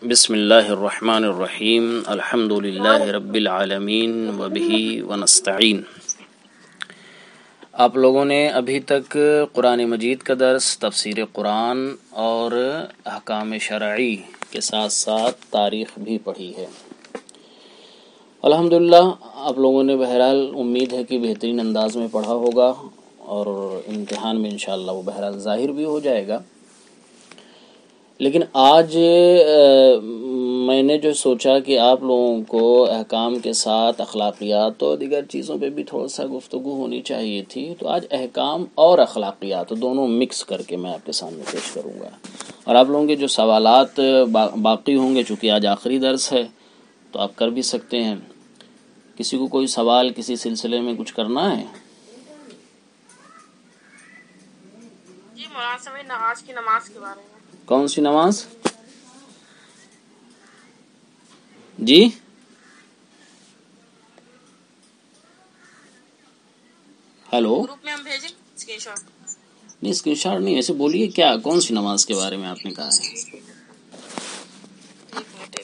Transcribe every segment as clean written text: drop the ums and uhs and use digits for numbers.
بسم اللہ الرحمن الرحیم الحمد للہ رب العالمین وبہ ونستعین۔ آپ لوگوں نے ابھی تک قرآن مجید کا درس، تفسیر قرآن اور احکام شرعی کے ساتھ ساتھ تاریخ بھی پڑھی ہے۔ الحمدللہ آپ لوگوں نے بہرحال امید ہے کہ بہترین انداز میں پڑھا ہوگا اور امتحان میں انشاءاللہ وہ بہرحال ظاہر بھی ہو جائے گا۔ لیکن آج میں نے جو سوچا کہ آپ لوگوں کو احکام کے ساتھ اخلاقیات اور دیگر چیزوں پہ بھی تھوڑا سا گفتگو ہونی چاہیے تھی، تو آج احکام اور اخلاقیات دونوں مکس کر کے میں آپ کے سامنے پیش کروں گا، اور آپ لوگوں کے جو سوالات باقی ہوں گے، چونکہ آج آخری درس ہے تو آپ کر بھی سکتے ہیں۔ کسی کو کوئی سوال کسی سلسلے میں کچھ کرنا ہے؟ جی مولانا صاحب، آج کی نماز کے بارے میں۔ کون سی نماز؟ جی ہیلو، گروپ میں ہم بھیجیں اسکرین شاٹ؟ نہیں اسکرین شاٹ نہیں، ایسے بولیے کیا کون سی نماز کے بارے میں آپ نے کہا ہے؟ ایک منٹ۔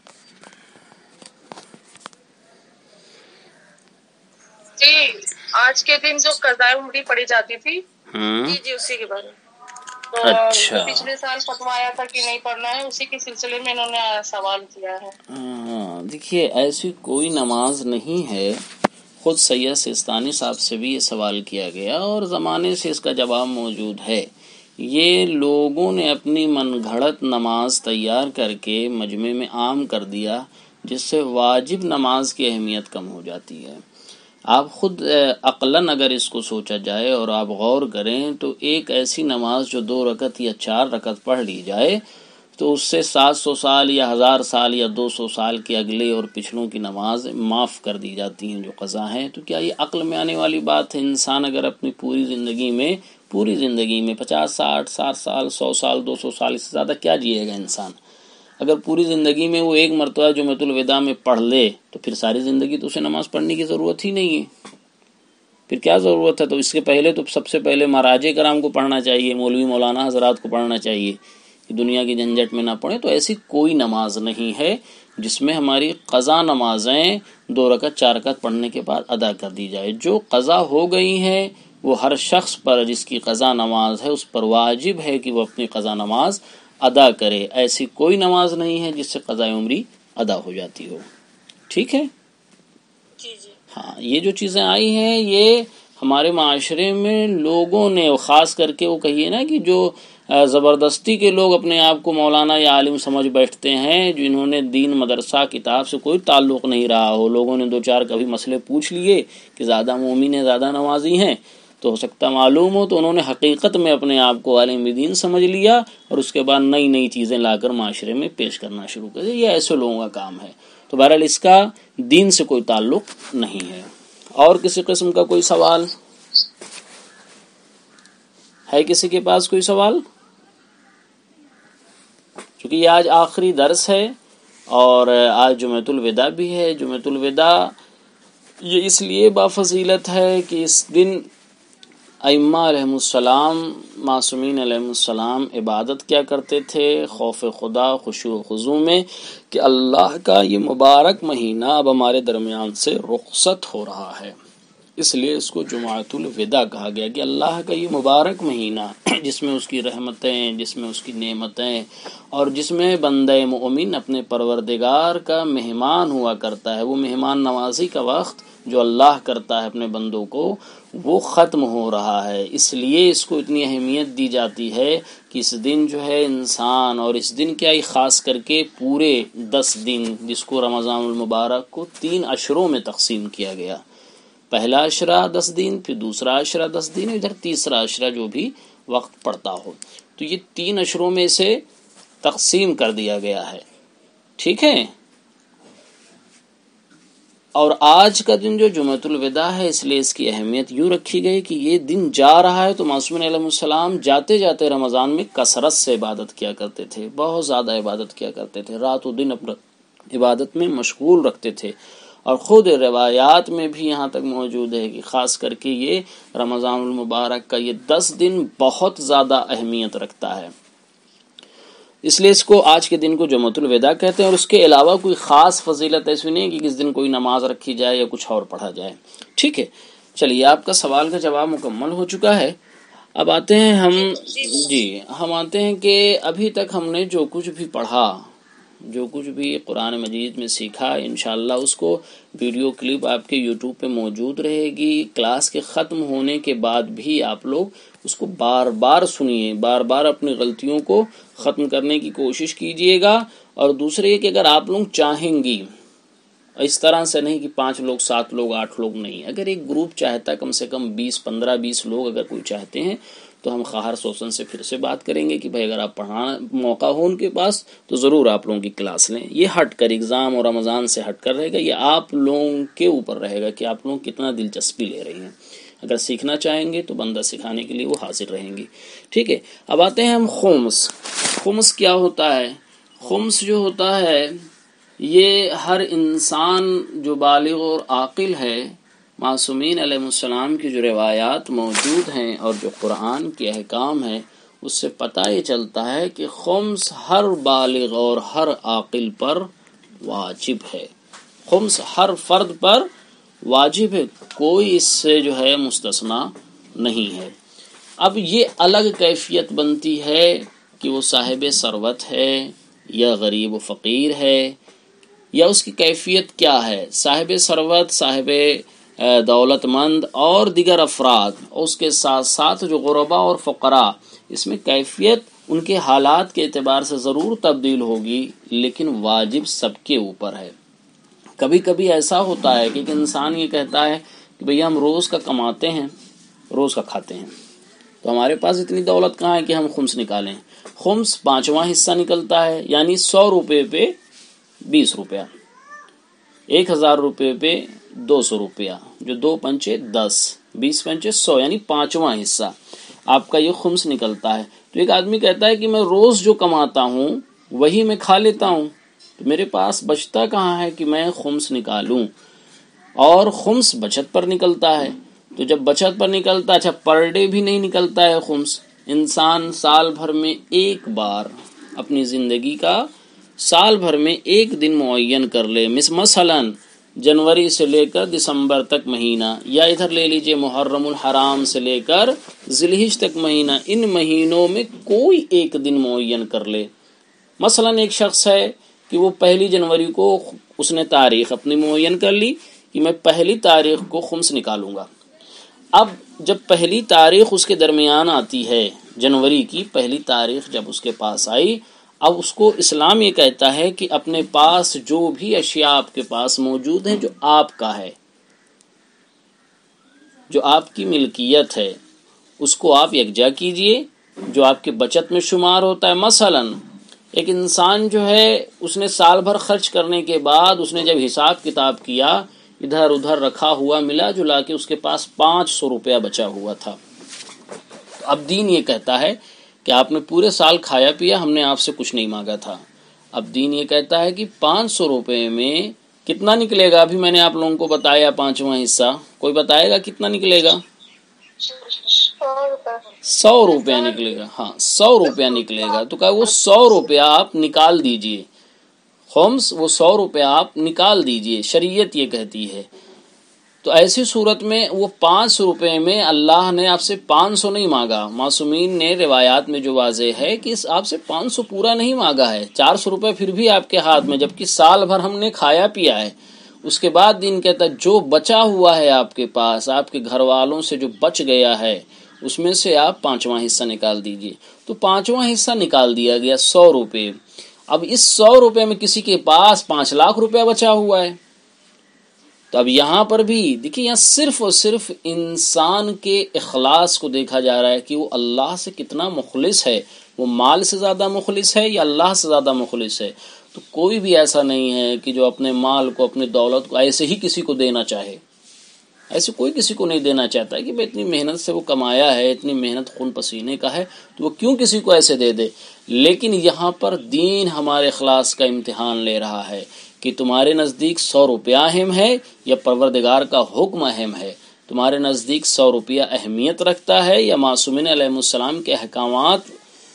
جی آج کے دن جو قضاء عمری پڑھی جاتی تھی، جی اسی کے بارے میں۔ تو اچھا، پچھلے سال فتویٰ آیا تھا کہ نہیں پڑھنا ہے، اسی کے سلسلے میں انہوں نے سوال کیا ہے۔ دیکھیے ایسی کوئی نماز نہیں ہے، خود سید سیستانی صاحب سے بھی یہ سوال کیا گیا اور زمانے سے اس کا جواب موجود ہے۔ یہ لوگوں نے اپنی من گھڑت نماز تیار کر کے مجمع میں عام کر دیا، جس سے واجب نماز کی اہمیت کم ہو جاتی ہے۔ آپ خود عقلاً اگر اس کو سوچا جائے اور آپ غور کریں تو ایک ایسی نماز جو 2 رکعت یا 4 رکعت پڑھ لی جائے تو اس سے 700 سال یا 1000 سال یا 200 سال کے اگلے اور پچھلوں کی نماز معاف کر دی جاتی ہیں جو قضا ہیں۔ تو کیا یہ عقل میں آنے والی بات ہے؟ انسان اگر اپنی پوری زندگی میں 50 60 60 سال 100 سال 200 سال اس سے زیادہ کیا جیے گا انسان؟ اگر پوری زندگی میں وہ ایک مرتبہ جمعۃ الوداع میں پڑھ لے تو پھر ساری زندگی تو اسے نماز پڑھنے کی ضرورت ہی نہیں ہے، پھر کیا ضرورت ہے؟ تو اس کے پہلے تو سب سے پہلے مراجع کرام کو پڑھنا چاہیے، مولوی مولانا حضرات کو پڑھنا چاہیے کہ دنیا کی جھنجھٹ میں نہ پڑے۔ تو ایسی کوئی نماز نہیں ہے جس میں ہماری قضا نمازیں 2 رکعت 4 رکعت پڑھنے کے بعد ادا کر دی جائے۔ جو قضا ہو گئی ہیں وہ ہر شخص پر جس کی قضا نماز ہے اس پر واجب ہے کہ وہ اپنی قضا نماز ادا کرے۔ ایسی کوئی نماز نہیں ہے جس سے قضا عمری ادا ہو جاتی ہو۔ ٹھیک ہے؟ جی جی ہاں، یہ جو چیزیں آئی ہیں یہ ہمارے معاشرے میں لوگوں نے، خاص کر کے وہ کہیے نا کہ جو زبردستی کے لوگ اپنے آپ کو مولانا یا عالم سمجھ بیٹھتے ہیں، جنہوں نے دین مدرسہ کتاب سے کوئی تعلق نہیں رہا ہو، لوگوں نے 2-4 کبھی مسئلے پوچھ لیے کہ زیادہ مومن ہیں زیادہ نمازی ہیں تو ہو سکتا معلوم ہو، تو انہوں نے حقیقت میں اپنے آپ کو عالم دین سمجھ لیا اور اس کے بعد نئی نئی چیزیں لا کر معاشرے میں پیش کرنا شروع کر دیا۔ یہ ایسے لوگوں کا کام ہے۔ تو بہرحال اس کا دین سے کوئی تعلق نہیں ہے۔ اور کسی قسم کا کوئی سوال ہے؟ کسی کے پاس کوئی سوال؟ چونکہ یہ آج آخری درس ہے اور آج جمعۃ الوداع بھی ہے۔ جمعۃ الوداع یہ اس لیے بافضیلت ہے کہ اس دن ائمہ علیہم السلام، معصومین علیہم السلام عبادت کیا کرتے تھے خوف خدا خشوع و خضوع میں کہ اللہ کا یہ مبارک مہینہ اب ہمارے درمیان سے رخصت ہو رہا ہے، اس لیے اس کو جمعۃ الوداع کہا گیا کہ اللہ کا یہ مبارک مہینہ جس میں اس کی رحمتیں، جس میں اس کی نعمتیں اور جس میں بندہ مومن اپنے پروردگار کا مہمان ہوا کرتا ہے، وہ مہمان نوازی کا وقت جو اللہ کرتا ہے اپنے بندوں کو، وہ ختم ہو رہا ہے۔ اس لیے اس کو اتنی اہمیت دی جاتی ہے کہ اس دن جو ہے انسان، اور اس دن کیا ہی خاص کر کے پورے 10 دن جس کو رمضان المبارک کو 3 عشروں میں تقسیم کیا گیا، پہلا عشرہ 10 دن، پھر دوسرا عشرہ 10 دن، ادھر تیسرا عشرہ جو بھی وقت پڑتا ہو، تو یہ 3 عشروں میں سے تقسیم کر دیا گیا ہے۔ ٹھیک ہے؟ اور آج کا دن جو جمعۃ الوداع ہے اس لیے اس کی اہمیت یوں رکھی گئی کہ یہ دن جا رہا ہے تو معصومین علیہ السلام جاتے جاتے رمضان میں کثرت سے عبادت کیا کرتے تھے، بہت زیادہ عبادت کیا کرتے تھے، رات و دن اپنا عبادت میں مشغول رکھتے تھے۔ اور خود روایات میں بھی یہاں تک موجود ہے کہ خاص کر کے یہ رمضان المبارک کا یہ 10 دن بہت زیادہ اہمیت رکھتا ہے۔ اس لیے اس کو آج کے دن کو جمعۃ الوداع کہتے ہیں، اور اس کے علاوہ کوئی خاص فضیلت ایسی نہیں ہے کہ کس دن کوئی نماز رکھی جائے یا کچھ اور پڑھا جائے. ٹھیک ہے، چلیے آپ کا سوال کا جواب مکمل ہو چکا ہے. اب آتے ہیں ہم آتے ہیں کہ ابھی تک ہم نے جو کچھ بھی پڑھا، جو کچھ بھی قرآن مجید میں سیکھا، انشاءاللہ اس کو ویڈیو کلپ آپ کے یوٹیوب پہ موجود رہے گی. کلاس کے ختم ہونے کے بعد بھی آپ لوگ اس کو بار بار سنیے، بار بار اپنی غلطیوں کو ختم کرنے کی کوشش کیجئے گا. اور دوسرے یہ کہ اگر آپ لوگ چاہیں گی، اس طرح سے نہیں کہ 5 لوگ 7 لوگ 8 لوگ نہیں، اگر ایک گروپ چاہتا ہے کم سے کم 15-20 لوگ اگر کوئی چاہتے ہیں تو ہم خواہر سوسن سے پھر سے بات کریں گے کہ بھائی اگر آپ پڑھانا موقع ہو ان کے پاس تو ضرور آپ لوگوں کی کلاس لیں. یہ ہٹ کر ایگزام اور رمضان سے ہٹ کر رہے گا، یہ آپ لوگوں کے اوپر رہے گا کہ آپ لوگ کتنا دلچسپی لے رہے ہیں. اگر سیکھنا چاہیں گے تو بندہ سکھانے کے لیے وہ حاضر رہیں گی. ٹھیک ہے، اب آتے ہیں ہم خمس کیا ہوتا ہے؟ خمس جو ہوتا ہے یہ ہر انسان جو بالغ اور عاقل ہے، معصومین علیہ السلام کی جو روایات موجود ہیں اور جو قرآن کے احکام ہیں، اس سے پتہ یہ چلتا ہے کہ خمس ہر بالغ اور ہر عاقل پر واجب ہے. خمس ہر فرد پر واجب ہے، کوئی اس سے جو ہے مستثنا نہیں ہے. اب یہ الگ کیفیت بنتی ہے کہ وہ صاحب ثروت ہے یا غریب و فقیر ہے، یا اس کی کیفیت کیا ہے. صاحب ثروت، صاحب دولت مند اور دیگر افراد، اور اس کے ساتھ ساتھ جو غرباء اور فقراء، اس میں کیفیت ان کے حالات کے اعتبار سے ضرور تبدیل ہوگی، لیکن واجب سب کے اوپر ہے. کبھی کبھی ایسا ہوتا ہے کہ ایک انسان یہ کہتا ہے کہ بھئی ہم روز کا کماتے ہیں، روز کا کھاتے ہیں، تو ہمارے پاس اتنی دولت کہاں ہے کہ ہم خمس نکالیں. خمس 5واں حصہ نکلتا ہے، یعنی 100 روپے پہ 20 روپیہ، 1000 روپے پہ 200 روپیہ، جو 2 پنچے 10، 20 پنچے 100، یعنی 5واں حصہ آپ کا یہ خمس نکلتا ہے. تو ایک آدمی کہتا ہے کہ میں روز جو کماتا ہوں وہی میں کھا لیتا ہوں، تو میرے پاس بچتا کہاں ہے کہ میں خمس نکالوں. اور خمس بچت پر نکلتا ہے، تو جب بچت پر نکلتا ہے، اچھا پر ڈے بھی نہیں نکلتا ہے خمس. انسان سال بھر میں ایک بار اپنی زندگی کا سال بھر میں ایک دن معین کر لے، مثلا جنوری سے لے کر دسمبر تک مہینہ، یا ادھر لے لیجئے محرم الحرام سے لے کر ذی الحجہ تک مہینہ، ان مہینوں میں کوئی ایک دن معین کر لے. مثلا ایک شخص ہے کہ وہ 1 جنوری کو اس نے تاریخ اپنی معین کر لی کہ میں 1 تاریخ کو خمس نکالوں گا. اب جب 1 تاریخ اس کے درمیان آتی ہے، جنوری کی 1 تاریخ جب اس کے پاس آئی، اب اس کو اسلام یہ کہتا ہے کہ اپنے پاس جو بھی اشیاء آپ کے پاس موجود ہیں، جو آپ کا ہے، جو آپ کی ملکیت ہے، اس کو آپ یکجا کیجئے، جو آپ کے بچت میں شمار ہوتا ہے. مثلا ایک انسان جو ہے اس نے سال بھر خرچ کرنے کے بعد اس نے جب حساب کتاب کیا، ادھر ادھر رکھا ہوا ملا جلا کے اس کے پاس 500 روپیہ بچا ہوا تھا. اب دین یہ کہتا ہے کہ آپ نے پورے سال کھایا پیا، ہم نے آپ سے کچھ نہیں مانگا تھا. اب دین یہ کہتا ہے کہ 500 روپے میں کتنا نکلے گا؟ ابھی میں نے آپ لوگوں کو بتایا 5واں حصہ، کوئی بتائے گا کتنا نکلے گا؟ 100 روپیہ نکلے گا. ہاں 100 روپیہ نکلے گا. تو کہا وہ 100 روپیہ آپ نکال دیجئے، خمس وہ 100 روپیہ آپ نکال دیجئے، شریعت یہ کہتی ہے. تو ایسی صورت میں وہ 500 روپے میں اللہ نے آپ سے 500 نہیں مانگا. معصومین نے روایات میں جو واضح ہے کہ آپ سے 500 پورا نہیں مانگا ہے، 400 روپے پھر بھی آپ کے ہاتھ میں، جبکہ سال بھر ہم نے کھایا پیا ہے. اس کے بعد دین کہتا ہے جو بچا ہوا ہے آپ کے پاس، آپ کے گھر والوں سے جو بچ گیا ہے، اس میں سے آپ 5واں حصہ نکال دیجئے. تو 5واں حصہ نکال دیا گیا، 100 روپے. اب اس 100 روپے میں کسی کے پاس 5 لاکھ روپے بچا ہوا ہے. تو اب یہاں پر بھی دیکھیے، یہاں صرف اور صرف انسان کے اخلاص کو دیکھا جا رہا ہے کہ وہ اللہ سے کتنا مخلص ہے، وہ مال سے زیادہ مخلص ہے یا اللہ سے زیادہ مخلص ہے. تو کوئی بھی ایسا نہیں ہے کہ جو اپنے مال کو، اپنی دولت کو ایسے ہی کسی کو دینا چاہے. ایسے کوئی کسی کو نہیں دینا چاہتا ہے کہ بھئی اتنی محنت سے وہ کمایا ہے، اتنی محنت خون پسینے کا ہے، تو وہ کیوں کسی کو ایسے دے دے. لیکن یہاں پر دین ہمارے اخلاص کا امتحان لے رہا ہے کہ تمہارے نزدیک 100 روپیہ اہم ہے یا پروردگار کا حکم اہم ہے. تمہارے نزدیک 100 روپیہ اہمیت رکھتا ہے یا معصومین علیہ السلام کے احکامات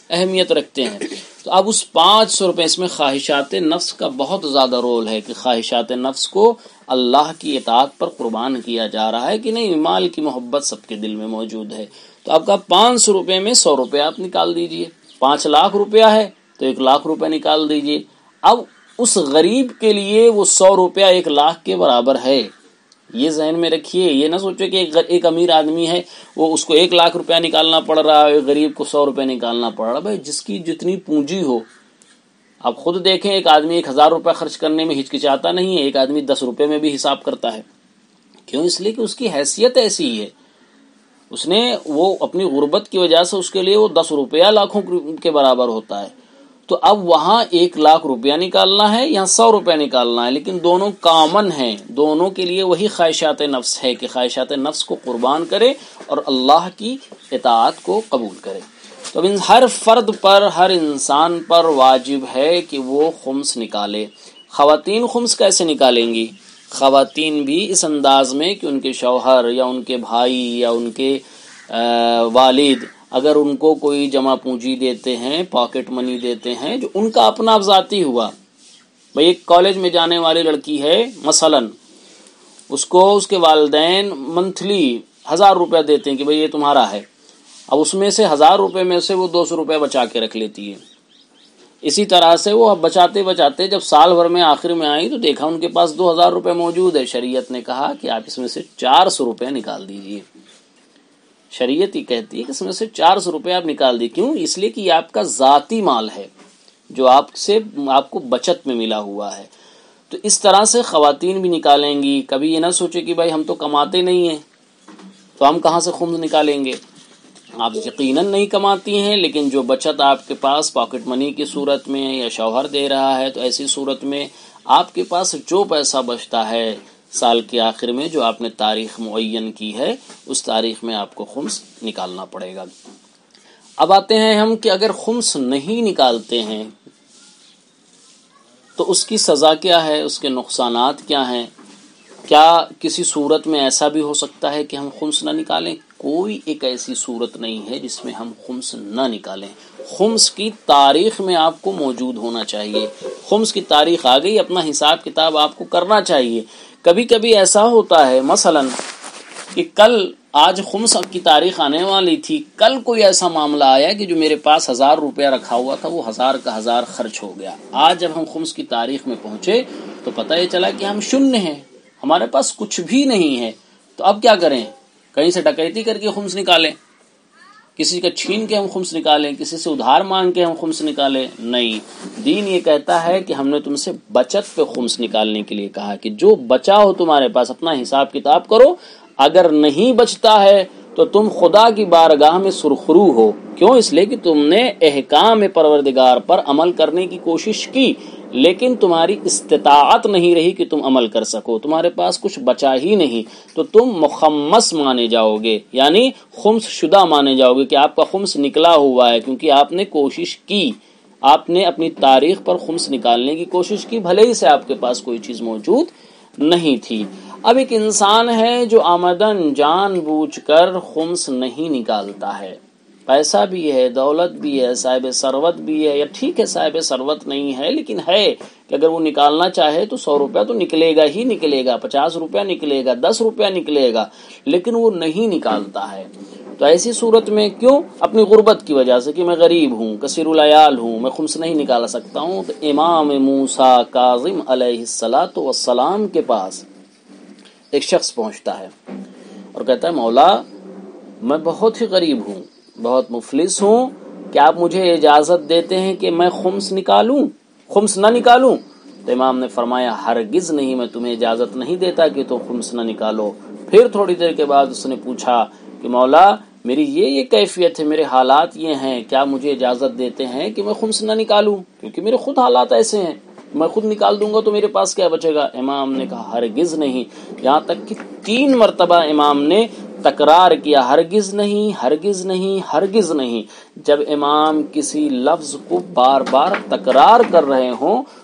اہمیت رکھتے ہیں. تو اب اس 500 روپے اس میں خواہشات نفس کا بہت زیادہ رول ہے کہ خواہشات نفس کو اللہ کی اطاعت پر قربان کیا جا رہا ہے کہ نہیں. مال کی محبت سب کے دل میں موجود ہے. تو آپ کا 500 روپے میں 100 روپے آپ نکال دیجئے. 5 لاکھ روپیہ ہے تو 1 لاکھ روپے نکال دیجئے. اب اس غریب کے لیے وہ 100 روپیہ 1 لاکھ کے برابر ہے. یہ ذہن میں رکھیے. یہ نہ سوچے کہ ایک امیر آدمی ہے وہ اس کو 1 لاکھ روپیہ نکالنا پڑ رہا ہے, غریب کو 100 روپے نکالنا پڑ رہا ہے. بھائی جس کی جتنی پونجی ہو. آپ خود دیکھیں, ایک آدمی 1000 روپے خرچ کرنے میں ہچکچاتا نہیں ہے, ایک آدمی 10 روپے میں بھی حساب کرتا ہے. کیوں؟ اس لیے کہ اس کی حیثیت ایسی ہے. اس نے وہ اپنی غربت کی وجہ سے اس کے لیے وہ 10 روپیہ لاکھوں کے برابر ہوتا ہے. تو اب وہاں 1 لاکھ روپیہ نکالنا ہے, یہاں 100 روپیہ نکالنا ہے, لیکن دونوں کامن ہیں. دونوں کے لیے وہی خواہشات نفس ہے کہ خواہشات نفس کو قربان کرے اور اللہ کی اطاعت کو قبول کرے. تو اب ہر فرد پر, ہر انسان پر واجب ہے کہ وہ خمس نکالے. خواتین خمس کیسے نکالیں گی؟ خواتین بھی اس انداز میں کہ ان کے شوہر یا ان کے بھائی یا ان کے والد اگر ان کو کوئی جمع پونجی دیتے ہیں, پاکٹ منی دیتے ہیں, جو ان کا اپنا ذاتی ہوا. بھئی ایک کالج میں جانے والی لڑکی ہے مثلا, اس کو اس کے والدین منتھلی 1000 روپے دیتے ہیں کہ بھئی یہ تمہارا ہے. اب اس میں سے 1000 روپے میں سے وہ 200 روپے بچا کے رکھ لیتی ہے. اسی طرح سے وہ بچاتے بچاتے جب سال بھر میں آخر میں آئی تو دیکھا ان کے پاس 2000 روپے موجود ہے. شریعت نے کہا کہ آپ اس میں سے 400 روپے نکال دیجئے. شریعت ہی کہتی ہے کہ اس میں سے 400 روپے آپ نکال دیجئے. کیوں؟ اس لیے کہ یہ آپ کا ذاتی مال ہے جو آپ کو بچت میں ملا ہوا ہے. تو اس طرح سے خواتین بھی نکالیں گی. کبھی یہ نہ سوچے کہ بھائی ہم تو کماتے نہیں ہیں تو ہم کہاں سے خمس نکالیں گے. آپ یقیناً نہیں کماتی ہیں, لیکن جو بچت آپ کے پاس پاکٹ منی کی صورت میں یا شوہر دے رہا ہے, تو ایسی صورت میں آپ کے پاس جو پیسہ بچتا ہے سال کے آخر میں, جو آپ نے تاریخ معین کی ہے, اس تاریخ میں آپ کو خمس نکالنا پڑے گا. اب آتے ہیں ہم کہ اگر خمس نہیں نکالتے ہیں تو اس کی سزا کیا ہے, اس کے نقصانات کیا ہیں. کیا کسی صورت میں ایسا بھی ہو سکتا ہے کہ ہم خمس نہ نکالیں؟ کوئی ایک ایسی صورت نہیں ہے جس میں ہم خمس نہ نکالیں. خمس کی تاریخ میں آپ کو موجود ہونا چاہیے. خمس کی تاریخ آ گئی, اپنا حساب کتاب آپ کو کرنا چاہیے. کبھی کبھی ایسا ہوتا ہے مثلا کہ آج خمس کی تاریخ آنے والی تھی, کل کوئی ایسا معاملہ آیا کہ جو میرے پاس 1000 روپیہ رکھا ہوا تھا وہ 1000 کا 1000 خرچ ہو گیا. آج جب ہم خمس کی تاریخ میں پہنچے تو پتہ یہ چلا کہ ہم شونیہ ہیں, ہمارے پاس کچھ بھی نہیں ہے. تو اب کیا کریں؟ کہیں سے ڈکیتی کر کے خمس نکالیں, کسی کا چھین کے ہم خمس نکالیں, کسی سے ادھار مانگ کے ہم خمس نکالیں؟ نہیں. دین یہ کہتا ہے کہ ہم نے تم سے بچت پہ خمس نکالنے کے لیے کہا کہ جو بچا ہو تمہارے پاس اپنا حساب کتاب کرو. اگر نہیں بچتا ہے تو تم خدا کی بارگاہ میں سرخرو ہو. کیوں؟ اس لیے کہ تم نے احکام پروردگار پر عمل کرنے کی کوشش کی, لیکن تمہاری استطاعت نہیں رہی کہ تم عمل کر سکو, تمہارے پاس کچھ بچا ہی نہیں, تو تم مخمس مانے جاؤ گے, یعنی خمس شدہ مانے جاؤ گے کہ آپ کا خمس نکلا ہوا ہے, کیونکہ آپ نے کوشش کی, آپ نے اپنی تاریخ پر خمس نکالنے کی کوشش کی, بھلے ہی سے آپ کے پاس کوئی چیز موجود نہیں تھی. اب ایک انسان ہے جو آمدن جان بوجھ کر خمس نہیں نکالتا ہے, پیسہ بھی ہے, دولت بھی ہے, صاحب ثروت بھی ہے, یا ٹھیک ہے صاحب ثروت نہیں ہے لیکن ہے کہ اگر وہ نکالنا چاہے تو 100 روپیہ تو نکلے گا ہی نکلے گا, 50 روپیہ نکلے گا, 10 روپیہ نکلے گا, لیکن وہ نہیں نکالتا ہے. تو ایسی صورت میں کیوں؟ اپنی غربت کی وجہ سے کہ میں غریب ہوں, کثیر العیال ہوں, میں خمس نہیں نکال سکتا ہوں. تو امام موسیٰ کاظم علیہ الصلاۃ والسلام کے پاس ایک شخص پہنچتا ہے اور کہتا ہے مولا میں بہت ہی غریب ہوں, بہت مفلس ہوں, کیا آپ مجھے اجازت دیتے ہیں کہ میں خمس نکالوں, خمس نہ نکالوں؟ تو امام نے فرمایا ہرگز نہیں, میں تمہیں اجازت نہیں دیتا کہ تم خمس نہ نکالو. پھر تھوڑی دیر کے بعد اس نے پوچھا کہ مولا میری یہ کیفیت ہے, میرے حالات یہ ہیں, کیا مجھے اجازت دیتے ہیں کہ میں خمس نہ نکالوں, کیونکہ میرے خود حالات ایسے ہیں, میں خود نکال دوں گا تو میرے پاس کیا بچے گا؟ امام نے کہا ہرگز نہیں, یہاں تک کہ 3 مرتبہ امام نے تکرار کیا ہرگز نہیں, ہرگز نہیں, ہرگز نہیں. جب امام کسی لفظ کو بار بار تکرار کر رہے ہوں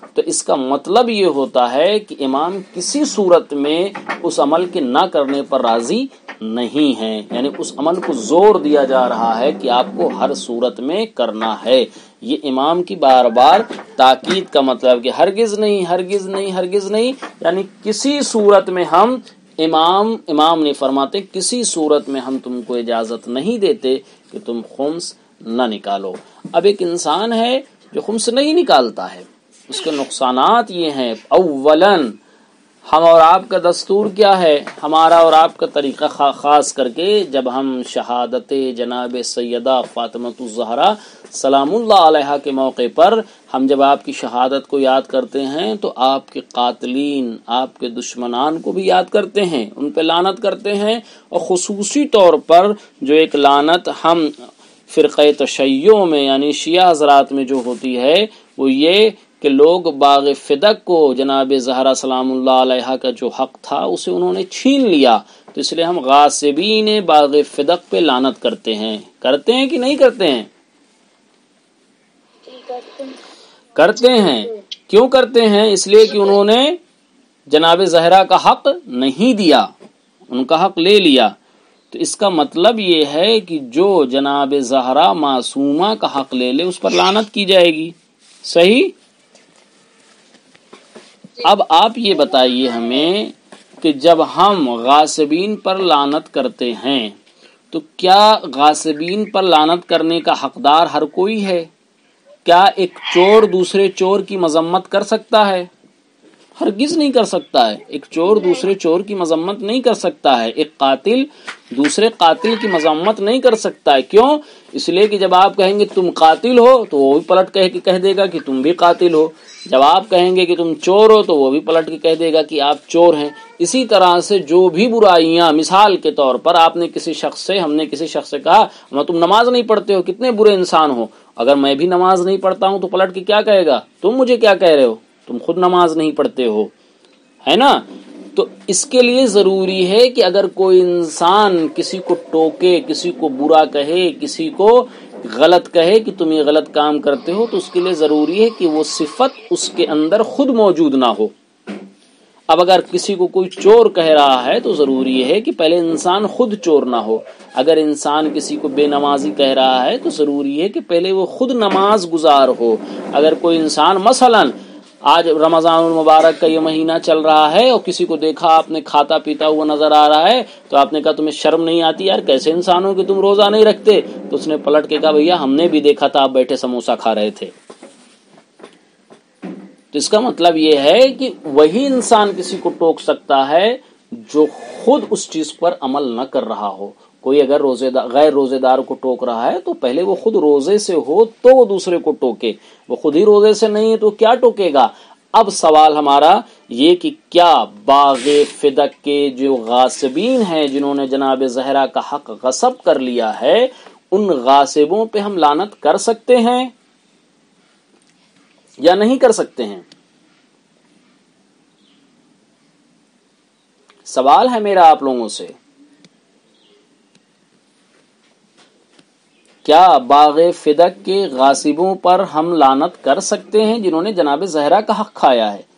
تو اس کا مطلب یہ ہوتا ہے کہ امام کسی صورت میں اس عمل کے نہ کرنے پر راضی نہیں ہے، یعنی اس عمل کو زور دیا جا رہا ہے کہ آپ کو ہر صورت میں کرنا ہے۔ یہ امام کی بار بار تاکید کا مطلب کہ ہرگز نہیں، ہرگز نہیں، ہرگز نہیں، یعنی کسی صورت میں ہم امام نے فرماتے کسی صورت میں ہم تم کو اجازت نہیں دیتے کہ تم خمس نہ نکالو۔ اب ایک انسان ہے جو خمس نہیں نکالتا ہے، اس کے نقصانات یہ ہیں، اولاً ہم اور آپ کا دستور کیا ہے، ہمارا اور آپ کا طریقہ خاص کر کے جب ہم شہادت جناب سیدہ فاطمۃ الزہرا سلام اللہ علیہا کے موقع پر ہم جب آپ کی شہادت کو یاد کرتے ہیں تو آپ کے قاتلین، آپ کے دشمنان کو بھی یاد کرتے ہیں، ان پہ لعنت کرتے ہیں، اور خصوصی طور پر جو ایک لعنت ہم فرقہ تشیع میں یعنی شیعہ حضرات میں جو ہوتی ہے وہ یہ کہ لوگ باغ فدق کو جناب زہرا سلام اللہ علیہا کا جو حق تھا اسے انہوں نے چھین لیا، تو اس لیے ہم غاصبین باغ فدق پہ لعنت کرتے ہیں کہ نہیں کرتے ہیں؟ کرتے ہیں۔ کیوں کرتے ہیں؟ اس لیے کہ انہوں نے جناب زہرا کا حق نہیں دیا، ان کا حق لے لیا، تو اس کا مطلب یہ ہے کہ جو جناب زہرا معصومہ کا حق لے لے اس پر لعنت کی جائے گی۔ صحیح؟ اب آپ یہ بتائیے ہمیں کہ جب ہم غاصبین پر لعنت کرتے ہیں تو کیا غاصبین پر لعنت کرنے کا حقدار ہر کوئی ہے؟ کیا ایک چور دوسرے چور کی مذمت کر سکتا ہے؟ ہرگز نہیں کر سکتا ہے۔ ایک چور دوسرے چور کی مذمت نہیں کر سکتا ہے، ایک قاتل دوسرے قاتل کی مذمت نہیں کر سکتا ہے۔ کیوں؟ اس لیے کہ جب آپ کہیں گے تم قاتل ہو تو وہ بھی پلٹ کہہ دے گا کہ تم بھی قاتل ہو، جب آپ کہیں گے کہ تم چور ہو تو وہ بھی پلٹ کے کہہ دے گا کہ آپ چور ہیں۔ اسی طرح سے جو بھی برائیاں، مثال کے طور پر ہم نے کسی شخص سے کہا تم نماز نہیں پڑھتے ہو، کتنے برے انسان ہو، اگر میں بھی نماز نہیں پڑھتا ہوں تو پلٹ کے کیا کہے گا؟ تم مجھے کیا کہہ رہے ہو، تم خود نماز نہیں پڑھتے ہو، ہے نا؟ تو اس کے لیے ضروری ہے کہ اگر کوئی انسان کسی کو ٹوکے، کسی کو برا کہے، کسی کو غلط کہے کہ تم یہ غلط کام کرتے ہو، تو اس کے لیے ضروری ہے کہ وہ صفت اس کے اندر خود موجود نہ ہو۔ اب اگر کسی کو کوئی چور کہہ رہا ہے تو ضروری ہے کہ پہلے انسان خود چور نہ ہو۔ اگر انسان کسی کو بے نمازی کہہ رہا ہے تو ضروری ہے کہ پہلے وہ خود نماز گزار ہو۔ اگر کوئی انسان مثلاً آج رمضان المبارک کا یہ مہینہ چل رہا ہے اور کسی کو دیکھا آپ نے کھاتا پیتا ہوا نظر آ رہا ہے تو آپ نے کہا تمہیں شرم نہیں آتی یار، کیسے انسان ہو کہ تم روزہ نہیں رکھتے؟ تو اس نے پلٹ کے کہا بھیا ہم نے بھی دیکھا تھا آپ بیٹھے سموسہ کھا رہے تھے۔ تو اس کا مطلب یہ ہے کہ وہی انسان کسی کو ٹوک سکتا ہے جو خود اس چیز پر عمل نہ کر رہا ہو۔ کوئی اگر غیر روزے دار کو ٹوک رہا ہے تو پہلے وہ خود روزے سے ہو تو وہ دوسرے کو ٹوکے، وہ خود ہی روزے سے نہیں ہے تو کیا ٹوکے گا؟ اب سوال ہمارا یہ کہ کیا باغ فدق کے جو غاصبین ہیں جنہوں نے جناب زہرا کا حق غصب کر لیا ہے، ان غاصبوں پہ ہم لعنت کر سکتے ہیں یا نہیں کر سکتے ہیں؟ سوال ہے میرا آپ لوگوں سے، کیا باغ فدق کے غاصبوں پر ہم لعنت کر سکتے ہیں جنہوں نے جناب زہرا کا حق کھایا ہے؟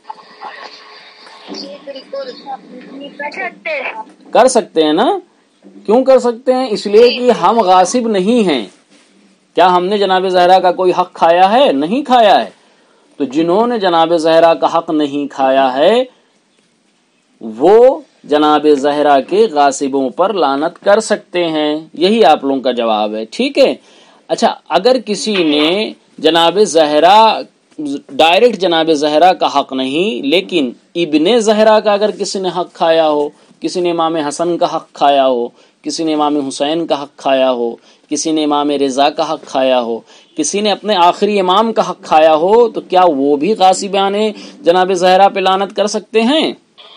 کر سکتے ہیں نا؟ کیوں کر سکتے ہیں؟ اس لیے کہ ہم غاصب نہیں ہیں۔ کیا ہم نے جناب زہرا کا کوئی حق کھایا ہے؟ نہیں کھایا ہے۔ تو جنہوں نے جناب زہرا کا حق نہیں کھایا ہے وہ جناب زہرا کے غاصبوں پر لعنت کر سکتے ہیں۔ یہی آپ لوگوں کا جواب ہے، ٹھیک ہے؟ اچھا، اگر کسی نے جناب زہرا ڈائریکٹ جناب زہرا کا حق نہیں لیکن ابن زہرا کا اگر کسی نے حق کھایا ہو، کسی نے امام حسن کا حق کھایا ہو، کسی نے امام حسین کا حق کھایا ہو، کسی نے امام رضا کا حق کھایا ہو، کسی نے اپنے آخری امام کا حق کھایا ہو، تو کیا وہ بھی غاصبان جناب زہرا پہ لعنت کر سکتے ہیں؟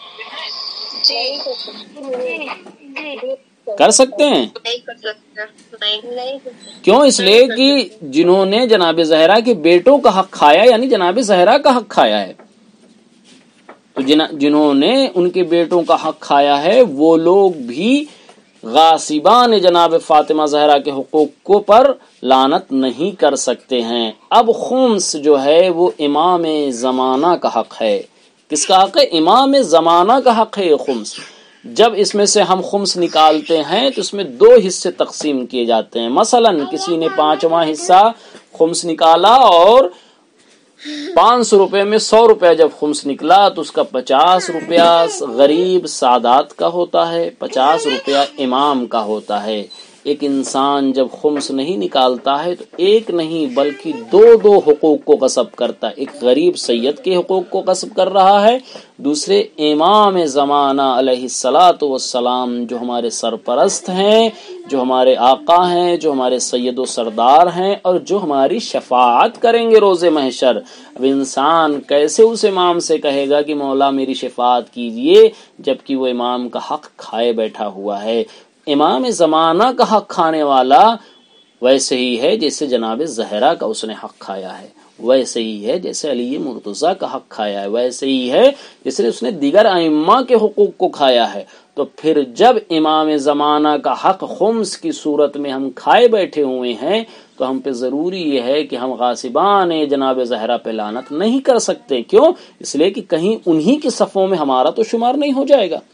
کر سکتے ہیں؟ کیوں؟ اس لیے کہ جنہوں نے جناب زہرا کے بیٹوں کا حق کھایا یعنی جناب زہرا کا حق کھایا ہے، تو جنہوں نے ان کے بیٹوں کا حق کھایا ہے وہ لوگ بھی غاصبان جناب فاطمہ زہرا کے حقوق پر لعنت نہیں کر سکتے ہیں۔ اب خمس جو ہے وہ امام زمانہ کا حق ہے۔ کس کا حق ہے؟ امام زمانہ کا حق ہے یہ خمس۔ جب اس میں سے ہم خمس نکالتے ہیں تو اس میں 2 حصے تقسیم کیے جاتے ہیں۔ مثلا کسی نے 5واں حصہ خمس نکالا اور 500 روپے میں 100 روپے جب خمس نکلا تو اس کا 50 روپیہ غریب سادات کا ہوتا ہے، 50 روپیہ امام کا ہوتا ہے۔ ایک انسان جب خمس نہیں نکالتا ہے تو ایک نہیں بلکہ 2 حقوق کو غصب کرتا ہے۔ ایک غریب سید کے حقوق کو غصب کر رہا ہے، دوسرے امام زمانہ علیہ الصلاۃ والسلام جو ہمارے سرپرست ہیں، جو ہمارے آقا ہیں، جو ہمارے سید و سردار ہیں اور جو ہماری شفاعت کریں گے روز محشر۔ اب انسان کیسے اس امام سے کہے گا کہ مولا میری شفاعت کیجئے جبکہ وہ امام کا حق کھائے بیٹھا ہوا ہے؟ امام زمانہ کا حق کھانے والا ویسے ہی ہے جیسے جناب زہرا کا اس نے حق کھایا ہے، ویسے ہی ہے جیسے علی مرتضیٰ کا حق کھایا ہے، ویسے ہی ہے جیسے اس نے دیگر ائمہ کے حقوق کو کھایا ہے۔ تو پھر جب امام زمانہ کا حق خمس کی صورت میں ہم کھائے بیٹھے ہوئے ہیں تو ہم پہ ضروری یہ ہے کہ ہم غاصبان جناب زہرا پہ لعنت نہیں کر سکتے۔ کیوں؟ اس لیے کہ کہیں انہی کی صفوں میں ہمارا تو شمار نہیں ہو جائے گا۔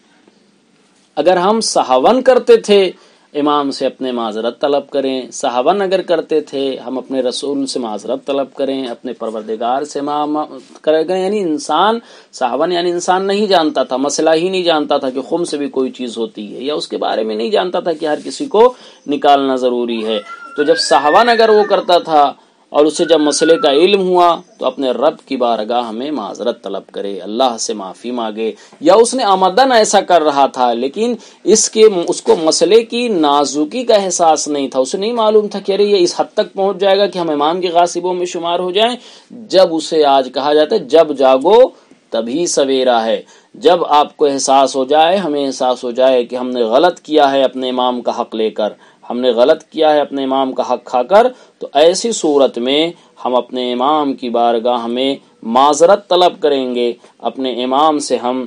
اگر ہم سہون کرتے تھے امام سے اپنے معذرت طلب کریں، سہون اگر کرتے تھے ہم اپنے رسول سے معذرت طلب کریں، اپنے پروردگار سے کریں، یعنی انسان سہون یعنی انسان نہیں جانتا تھا، مسئلہ ہی نہیں جانتا تھا کہ خمس سے بھی کوئی چیز ہوتی ہے، یا اس کے بارے میں نہیں جانتا تھا کہ ہر کسی کو نکالنا ضروری ہے۔ تو جب سہون اگر وہ کرتا تھا اور اسے جب مسئلے کا علم ہوا تو اپنے رب کی بارگاہ میں معذرت طلب کرے، اللہ سے معافی مانگے، یا اس نے آمدن ایسا کر رہا تھا لیکن اس کو مسئلے کی نازکی کا احساس نہیں تھا، اسے نہیں معلوم تھا کہ ارے یہ اس حد تک پہنچ جائے گا کہ ہم امام کے غاصبوں میں شمار ہو جائیں۔ جب اسے آج کہا جاتا ہے جب جاگو تبھی سویرا ہے، جب آپ کو احساس ہو جائے، ہمیں احساس ہو جائے کہ ہم نے غلط کیا ہے اپنے امام کا حق لے کر، ہم نے غلط کیا ہے اپنے امام کا حق کھا کر، تو ایسی صورت میں ہم اپنے امام کی بارگاہ میں معذرت طلب کریں گے، اپنے امام سے ہم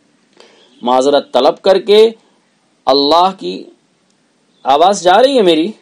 معذرت طلب کر کے اللہ کی آواز جا رہی ہے میری؟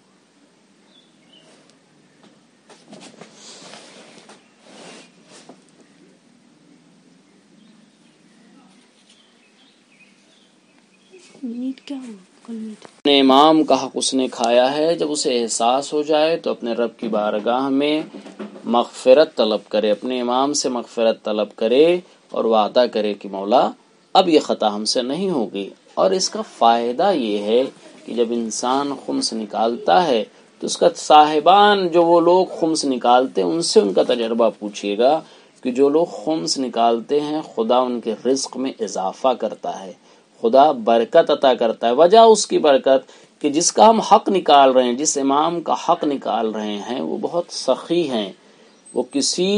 اپنے امام کا حق اس نے کھایا ہے، جب اسے احساس ہو جائے تو اپنے رب کی بارگاہ میں مغفرت طلب کرے، اپنے امام سے مغفرت طلب کرے اور وعدہ کرے کہ مولا اب یہ خطا ہم سے نہیں ہوگی۔ اور اس کا فائدہ یہ ہے کہ جب انسان خمس نکالتا ہے تو اس کا صاحبان جو وہ لوگ خمس نکالتے ہیں ان سے ان کا تجربہ پوچھیے گا کہ جو لوگ خمس نکالتے ہیں خدا ان کے رزق میں اضافہ کرتا ہے، خدا برکت عطا کرتا ہے۔ وجہ اس کی برکت کہ جس کا ہم حق نکال رہے ہیں، جس امام کا حق نکال رہے ہیں وہ بہت سخی ہیں، وہ کسی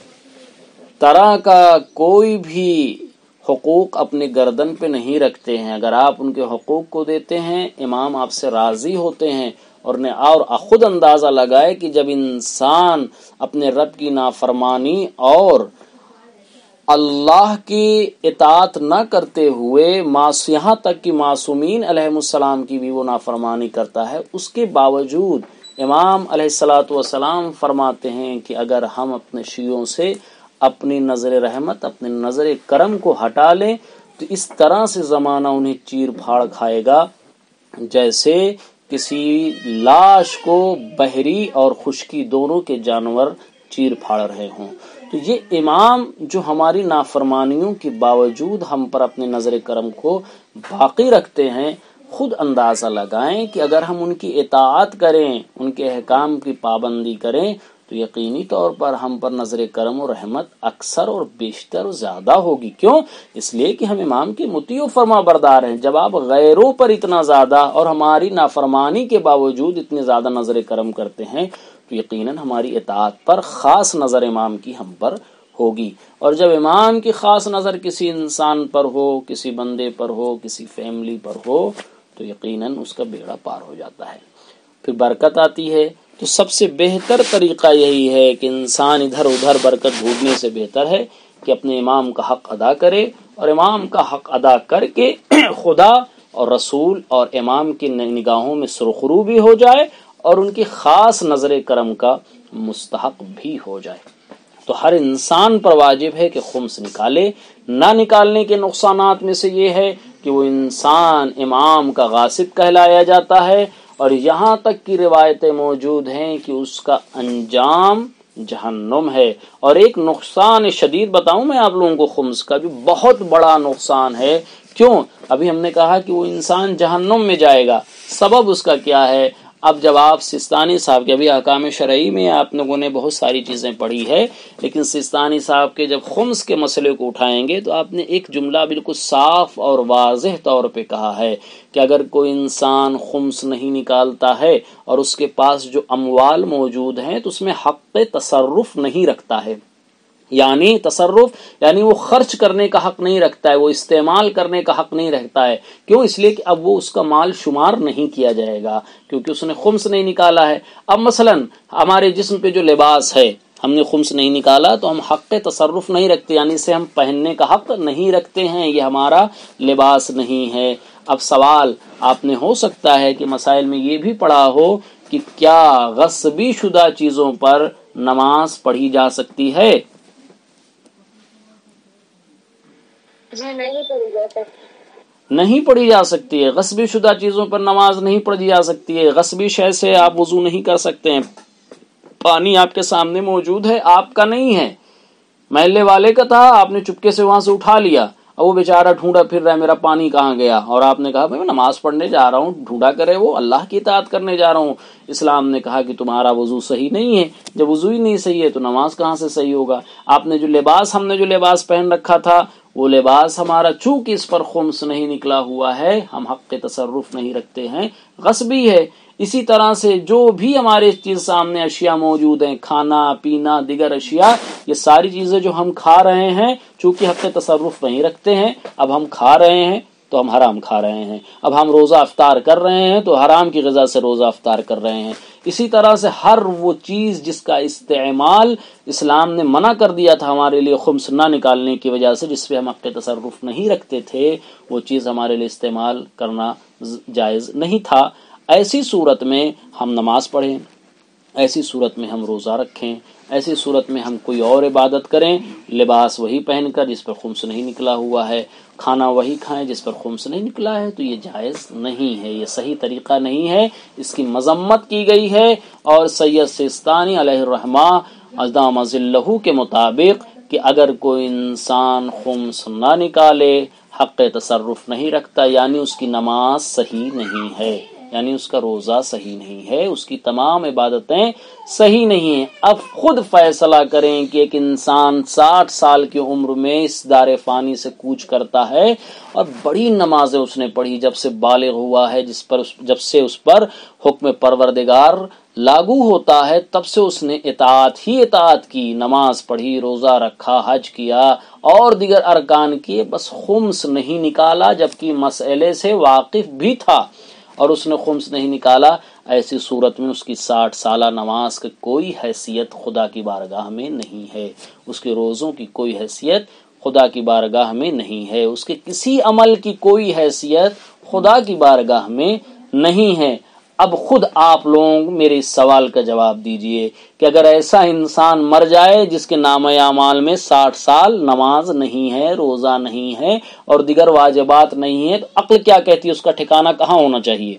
طرح کا کوئی بھی حقوق اپنے گردن پہ نہیں رکھتے ہیں۔ اگر آپ ان کے حقوق کو دیتے ہیں امام آپ سے راضی ہوتے ہیں، اور خود اندازہ لگائے کہ جب انسان اپنے رب کی نافرمانی اور اللہ کی اطاعت نہ کرتے ہوئے یہاں تک کہ معصومین علیہ السلام کی بھی وہ نافرمانی کرتا ہے، اس کے باوجود امام علیہ الصلاۃ والسلام فرماتے ہیں کہ اگر ہم اپنے شیعوں سے اپنی نظر رحمت، اپنی نظر کرم کو ہٹا لیں تو اس طرح سے زمانہ انہیں چیر پھاڑ کھائے گا جیسے کسی لاش کو بحری اور خشکی دونوں کے جانور چیر پھاڑ رہے ہوں۔ تو یہ امام جو ہماری نافرمانیوں کے باوجود ہم پر اپنے نظر کرم کو باقی رکھتے ہیں، خود اندازہ لگائیں کہ اگر ہم ان کی اطاعت کریں، ان کے احکام کی پابندی کریں تو یقینی طور پر ہم پر نظر کرم و رحمت اکثر اور بیشتر اور زیادہ ہوگی۔ کیوں؟ اس لیے کہ ہم امام کے مطیع و فرما بردار ہیں۔ جب آپ غیروں پر اتنا زیادہ اور ہماری نافرمانی کے باوجود اتنے زیادہ نظر کرم کرتے ہیں تو یقیناً ہماری اطاعت پر خاص نظر امام کی ہم پر ہوگی۔ اور جب امام کی خاص نظر کسی انسان پر ہو، کسی بندے پر ہو، کسی فیملی پر ہو تو یقیناً اس کا بیڑا پار ہو جاتا ہے، پھر برکت آتی ہے۔ تو سب سے بہتر طریقہ یہی ہے کہ انسان ادھر ادھر برکت ڈھونڈنے سے بہتر ہے کہ اپنے امام کا حق ادا کرے، اور امام کا حق ادا کر کے خدا اور رسول اور امام کی نگاہوں میں سرخرو بھی ہو جائے اور ان کی خاص نظر کرم کا مستحق بھی ہو جائے۔ تو ہر انسان پر واجب ہے کہ خمس نکالے۔ نہ نکالنے کے نقصانات میں سے یہ ہے کہ وہ انسان امام کا غاصب کہلایا جاتا ہے، اور یہاں تک کی روایتیں موجود ہیں کہ اس کا انجام جہنم ہے۔ اور ایک نقصان شدید بتاؤں میں آپ لوگوں کو خمس کا، جو بہت بڑا نقصان ہے۔ کیوں؟ ابھی ہم نے کہا کہ وہ انسان جہنم میں جائے گا، سبب اس کا کیا ہے؟ اب جب آپ سستانی صاحب کے، ابھی احکام شرعی میں آپ لوگوں نے بہت ساری چیزیں پڑھی ہے، لیکن سستانی صاحب کے جب خمس کے مسئلے کو اٹھائیں گے تو آپ نے ایک جملہ بالکل صاف اور واضح طور پہ کہا ہے کہ اگر کوئی انسان خمس نہیں نکالتا ہے اور اس کے پاس جو اموال موجود ہیں تو اس میں حق تصرف نہیں رکھتا ہے، یعنی تصرف یعنی وہ خرچ کرنے کا حق نہیں رکھتا ہے، وہ استعمال کرنے کا حق نہیں رکھتا ہے۔ کیوں؟ اس لیے کہ اب وہ اس کا مال شمار نہیں کیا جائے گا، کیونکہ اس نے خمس نہیں نکالا ہے۔ اب مثلا ہمارے جسم پہ جو لباس ہے، ہم نے خمس نہیں نکالا تو ہم حق تصرف نہیں رکھتے، یعنی اسے ہم پہننے کا حق نہیں رکھتے ہیں، یہ ہمارا لباس نہیں ہے۔ اب سوال آپ نے ہو سکتا ہے کہ مسائل میں یہ بھی پڑھا ہو کہ کیا غصبی شدہ چیزوں پر نماز پڑھی جا سکتی ہے؟ نہیں پڑھی جا سکتی ہے۔ غصبی شدہ چیزوں پر نماز نہیں پڑھی جا سکتی ہے۔ غصبی شے سے آپ وضو نہیں کر سکتے ہیں۔ پانی آپ کے سامنے موجود ہے، آپ کا نہیں ہے، محلے والے کا تھا، آپ نے چپکے سے وہاں سے اٹھا لیا، اور وہ بیچارہ ڈھونڈا پھر رہا ہے میرا پانی کہاں گیا، اور آپ نے کہا میں نماز پڑھنے جا رہا ہوں، ڈھونڈا کرے وہ اللہ کی اطاعت کرنے جا رہا ہوں۔ اسلام نے کہا کہ تمہارا وضو صحیح نہیں ہے۔ جب وضو ہی نہیں صحیح ہے تو نماز کہاں سے صحیح ہوگا؟ آپ نے جو لباس، ہم نے جو لباس پہن رکھا تھا، وہ لباس ہمارا چونکہ اس پر خمس نہیں نکلا ہوا ہے، ہم حق تصرف نہیں رکھتے ہیں، غصبی ہے۔ اسی طرح سے جو بھی ہمارے چیز سامنے اشیاء موجود ہیں، کھانا پینا دیگر اشیاء، یہ ساری چیزیں جو ہم کھا رہے ہیں چونکہ حق تصرف نہیں رکھتے ہیں، اب ہم کھا رہے ہیں تو ہم حرام کھا رہے ہیں، اب ہم روزہ افطار کر رہے ہیں تو حرام کی غذا سے روزہ افطار کر رہے ہیں۔ اسی طرح سے ہر وہ چیز جس کا استعمال اسلام نے منع کر دیا تھا ہمارے لیے خمس نہ نکالنے کی وجہ سے، جس پہ ہم حق تصرف نہیں رکھتے تھے، وہ چیز ہمارے لیے استعمال کرنا جائز نہیں تھا۔ ایسی صورت میں ہم نماز پڑھیں، ایسی صورت میں ہم روزہ رکھیں، ایسی صورت میں ہم کوئی اور عبادت کریں، لباس وہی پہن کر جس پر خمس نہیں نکلا ہوا ہے، کھانا وہی کھائیں جس پر خمس نہیں نکلا ہے، تو یہ جائز نہیں ہے، یہ صحیح طریقہ نہیں ہے، اس کی مذمت کی گئی ہے۔ اور سید سستانی علیہ الرحمہ ادام ذلہ کے مطابق کہ اگر کوئی انسان خمس نہ نکالے، حق تصرف نہیں رکھتا، یعنی اس کی نماز صحیح نہیں ہے، یعنی اس کا روزہ صحیح نہیں ہے، اس کی تمام عبادتیں صحیح نہیں ہیں۔ اب خود فیصلہ کریں کہ ایک انسان 60 سال کی عمر میں اس دار فانی سے کوچ کرتا ہے اور بڑی نمازیں اس نے پڑھی جب سے بالغ ہوا ہے، جب سے اس پر حکم پروردگار لاگو ہوتا ہے، تب سے اس نے اطاعت ہی اطاعت کی، نماز پڑھی، روزہ رکھا، حج کیا اور دیگر ارکان کیے، بس خمس نہیں نکالا، جبکہ مسئلے سے واقف بھی تھا اور اس نے خمس نہیں نکالا۔ ایسی صورت میں اس کی 60 سالہ نماز کی کوئی حیثیت خدا کی بارگاہ میں نہیں ہے، اس کے روزوں کی کوئی حیثیت خدا کی بارگاہ میں نہیں ہے، اس کے کسی عمل کی کوئی حیثیت خدا کی بارگاہ میں نہیں ہے۔ اب خود آپ لوگ میرے اس سوال کا جواب دیجئے کہ اگر ایسا انسان مر جائے جس کے نامہ اعمال میں 60 سال نماز نہیں ہے، روزہ نہیں ہے اور دیگر واجبات نہیں ہے، تو عقل کیا کہتی ہے اس کا ٹھکانہ کہاں ہونا چاہیے؟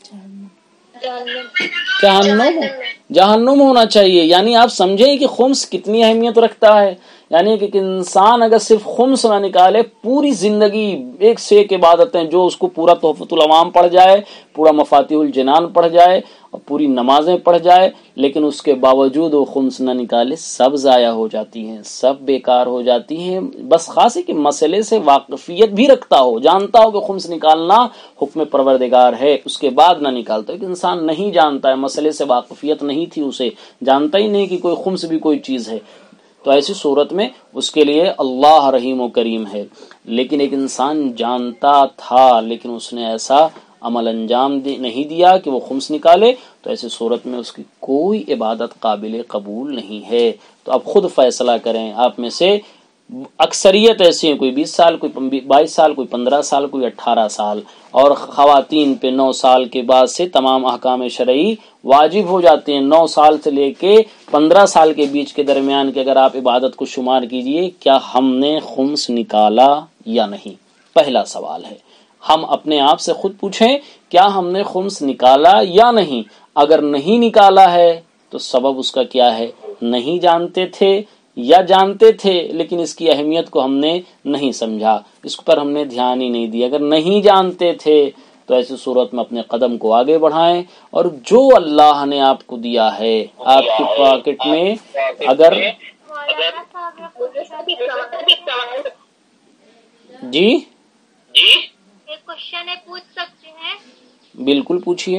جہنم ہونا چاہیے۔ یعنی آپ سمجھیں کہ خمس کتنی اہمیت رکھتا ہے، یعنی کہ انسان اگر صرف خمس نہ نکالے، پوری زندگی ایک سے ایک عبادتیں، جو اس کو پورا تحفۃ العوام پڑھ جائے، پورا مفاتیح الجنان پڑھ جائے اور پوری نمازیں پڑھ جائے، لیکن اس کے باوجود وہ خمس نہ نکالے، سب ضائع ہو جاتی ہیں، سب بیکار ہو جاتی ہیں۔ بس خاص ہے کہ مسئلے سے واقفیت بھی رکھتا ہو، جانتا ہو کہ خمس نکالنا حکم پروردگار ہے، اس کے بعد نہ نکالتا ہے کہ انسان نہیں جانتا ہے، مسئلے سے واقفیت نہیں تھی، اسے جانتا ہی نہیں کہ کوئی خمس بھی کوئی چیز ہے، تو ایسی صورت میں اس کے لیے اللہ رحیم و کریم ہے۔ لیکن ایک انسان جانتا تھا لیکن اس نے ایسا عمل انجام نہیں دیا کہ وہ خمس نکالے، تو ایسی صورت میں اس کی کوئی عبادت قابل قبول نہیں ہے۔ تو اب خود فیصلہ کریں، آپ میں سے اکثریت ایسی ہیں، کوئی 20 سال، کوئی 22 سال، کوئی 15 سال، کوئی 18 سال، اور خواتین پہ 9 سال کے بعد سے تمام احکام شرعی واجب ہو جاتے ہیں۔ 9 سال سے لے کے 15 سال کے بیچ کے درمیان کے اگر آپ عبادت کو شمار کیجئے، کیا ہم نے خمس نکالا یا نہیں؟ پہلا سوال ہے، ہم اپنے آپ سے خود پوچھیں کیا ہم نے خمس نکالا یا نہیں۔ اگر نہیں نکالا ہے تو سبب اس کا کیا ہے؟ نہیں جانتے تھے یا جانتے تھے لیکن اس کی اہمیت کو ہم نے نہیں سمجھا، اس پر ہم نے دھیان ہی نہیں دیا۔ اگر نہیں جانتے تھے تو ایسی صورت میں اپنے قدم کو آگے بڑھائیں، اور جو اللہ نے آپ کو دیا ہے آپ کی پاکٹ میں اگر جی ایک کوشچن ہے، پوچھ سکتے ہیں؟ بالکل پوچھئے۔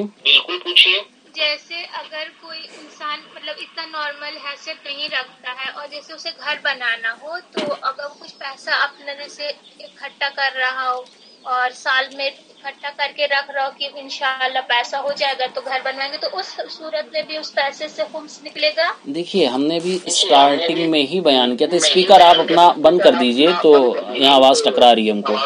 جیسے اگر کوئی انسان مطلب اتنا نارمل حیثیت نہیں رکھتا ہے اور جیسے اسے گھر بنانا ہو، تو اگر وہ کچھ پیسہ اپنے جیسے اکٹھا کر رہا ہو اور سال میں اکٹھا کر کے رکھ رہا ہو کہ انشاءاللہ پیسہ ہو جائے گا تو گھر بنوائیں گے، تو اس صورت میں بھی اس پیسے سے خمس نکلے گا؟ دیکھیے ہم نے بھی اسٹارٹنگ میں ہی بیان کیا تھا، اسپیکر آپ اپنا بند کر دیجئے تو یہاں آواز ٹکرا رہی ہے ہم کو۔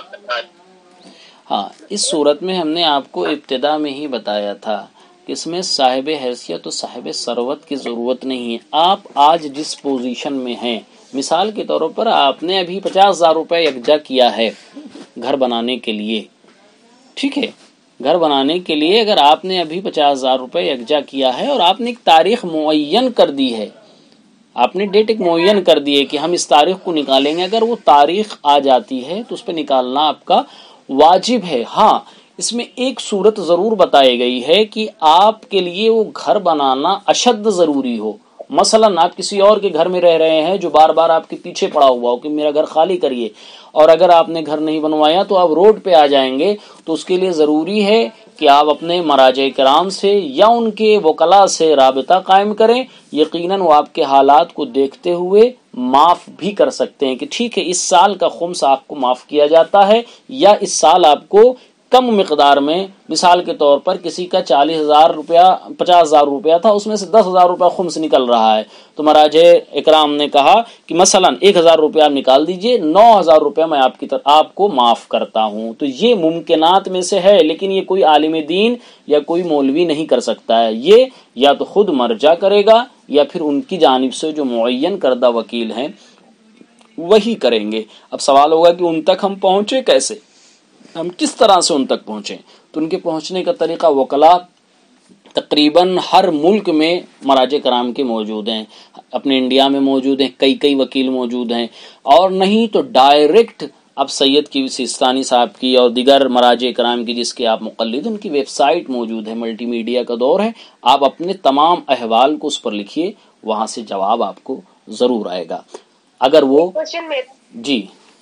ہاں، اس صورت میں ہم نے آپ کو ابتدا میں ہی بتایا تھا کہ اس میں صاحب حیثیت و صاحب ثروت کی ضرورت نہیں ہے۔ آپ آج جس پوزیشن میں ہیں، مثال کے طور پر آپ نے ابھی 50,000 روپے یکجا کیا ہے گھر بنانے کے لیے، ٹھیک ہے، گھر بنانے کے لیے اگر آپ نے ابھی 50,000 روپے یکجا کیا ہے اور آپ نے ایک تاریخ معین کر دی ہے، آپ نے ڈیٹ ایک معین کر دی ہے کہ ہم اس تاریخ کو نکالیں گے، اگر وہ تاریخ آ جاتی ہے تو اس پہ نکالنا آپ کا واجب ہے۔ ہاں، اس میں ایک صورت ضرور بتائی گئی ہے کہ آپ کے لیے وہ گھر بنانا اشد ضروری ہو۔ مثلا آپ کسی اور کے گھر میں رہ رہے ہیں جو بار بار آپ کے پیچھے پڑا ہوا ہو کہ میرا گھر خالی کریے، اور اگر آپ نے گھر نہیں بنوایا تو آپ روڈ پہ آ جائیں گے، تو اس کے لیے ضروری ہے کہ آپ اپنے مراجع کرام سے یا ان کے وکلاء سے رابطہ قائم کریں۔ یقیناً وہ آپ کے حالات کو دیکھتے ہوئے معاف بھی کر سکتے ہیں کہ ٹھیک ہے اس سال کا خمس آپ کو معاف کیا جاتا ہے، یا اس سال آپ کو کم مقدار میں، مثال کے طور پر کسی کا 40,000 روپیہ 50,000 روپیہ تھا، اس میں سے 10,000 روپیہ خمس نکل رہا ہے، تو مراجع اکرام نے کہا کہ مثلا 1,000 روپیہ آپ نکال دیجئے، 9,000 روپیہ میں آپ کو معاف کرتا ہوں۔ تو یہ ممکنات میں سے ہے، لیکن یہ کوئی عالم دین یا کوئی مولوی نہیں کر سکتا ہے، یہ یا تو خود مرجع کرے گا یا پھر ان کی جانب سے جو معین کردہ وکیل ہیں وہی کریں گے۔ اب سوال ہوگا کہ ان تک ہم پہنچے کیسے، ہم کس طرح سے ان تک پہنچیں؟ تو ان کے پہنچنے کا طریقہ وکلاء تقریباً ہر ملک میں مراجع کرام کے موجود ہیں، اپنے انڈیا میں موجود ہیں، کئی وکیل موجود ہیں، اور نہیں تو ڈائریکٹ اب سید کی سیستانی صاحب کی اور دیگر مراجع کرام کی جس کے آپ مقلد، ان کی ویب سائٹ موجود ہے، ملٹی میڈیا کا دور ہے، آپ اپنے تمام احوال کو اس پر لکھیے، وہاں سے جواب آپ کو ضرور آئے گا۔ اگر وہ جی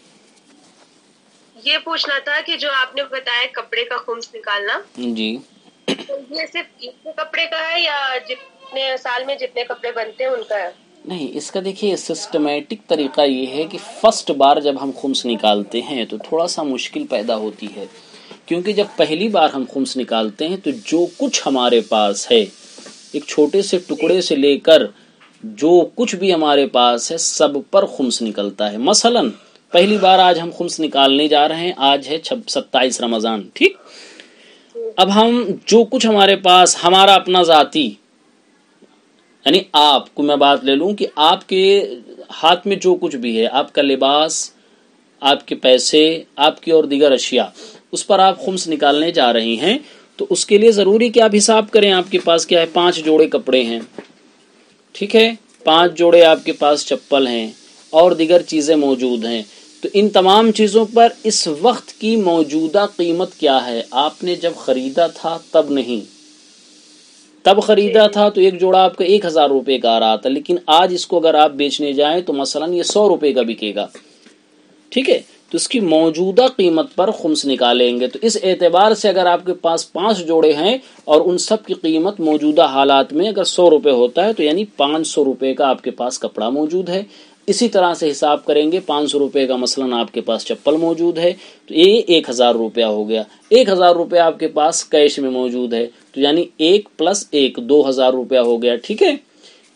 یہ پوچھنا تھا کہ جو آپ نے بتایا کپڑے کا خمس نکالنا، جی یہ صرف کپڑے کا ہے یا جتنے سال میں جتنے کپڑے بنتے ہیں ان کا ہے؟ نہیں، اس کا دیکھیے سسٹمیٹک طریقہ یہ ہے کہ فرسٹ بار جب ہم خمس نکالتے ہیں تو تھوڑا سا مشکل پیدا ہوتی ہے، کیونکہ جب پہلی بار ہم خمس نکالتے ہیں تو جو کچھ ہمارے پاس ہے، ایک چھوٹے سے ٹکڑے سے لے کر جو کچھ بھی ہمارے پاس ہے سب پر خمس نکلتا ہے۔ مثلا پہلی بار آج ہم خمس نکالنے جا رہے ہیں، آج ہے 27 رمضان، ٹھیک، اب ہم جو کچھ ہمارے پاس ہمارا اپنا ذاتی، یعنی آپ کو میں بات لے لوں کہ آپ کے ہاتھ میں جو کچھ بھی ہے، آپ کا لباس، آپ کے پیسے، آپ کی اور دیگر اشیاء، اس پر آپ خمس نکالنے جا رہی ہیں، تو اس کے لیے ضروری کہ آپ حساب کریں آپ کے پاس کیا ہے۔ 5 جوڑے کپڑے ہیں، ٹھیک ہے، 5 جوڑے آپ کے پاس چپل ہیں اور دیگر چیزیں موجود ہیں، تو ان تمام چیزوں پر اس وقت کی موجودہ قیمت کیا ہے؟ آپ نے جب خریدا تھا تب نہیں، تب خریدا تھا تو ایک جوڑا آپ کا 1,000 روپے کا آ رہا تھا، لیکن آج اس کو اگر آپ بیچنے جائیں تو مثلا یہ 100 روپے کا بکے گا، ٹھیک ہے، تو اس کی موجودہ قیمت پر خمس نکالیں گے۔ تو اس اعتبار سے اگر آپ کے پاس 5 جوڑے ہیں اور ان سب کی قیمت موجودہ حالات میں اگر 100 روپے ہوتا ہے تو یعنی 500 روپے کا آپ کے پاس کپڑا موجود ہے۔ اسی طرح سے حساب کریں گے، 500 روپے کا مثلا آپ کے پاس چپل موجود ہے تو یہ 1,000 روپیہ ہو گیا، 1,000 روپیہ آپ کے پاس کیش میں موجود ہے، تو یعنی 1 + 1 2,000 روپیہ ہو گیا، ٹھیک ہے۔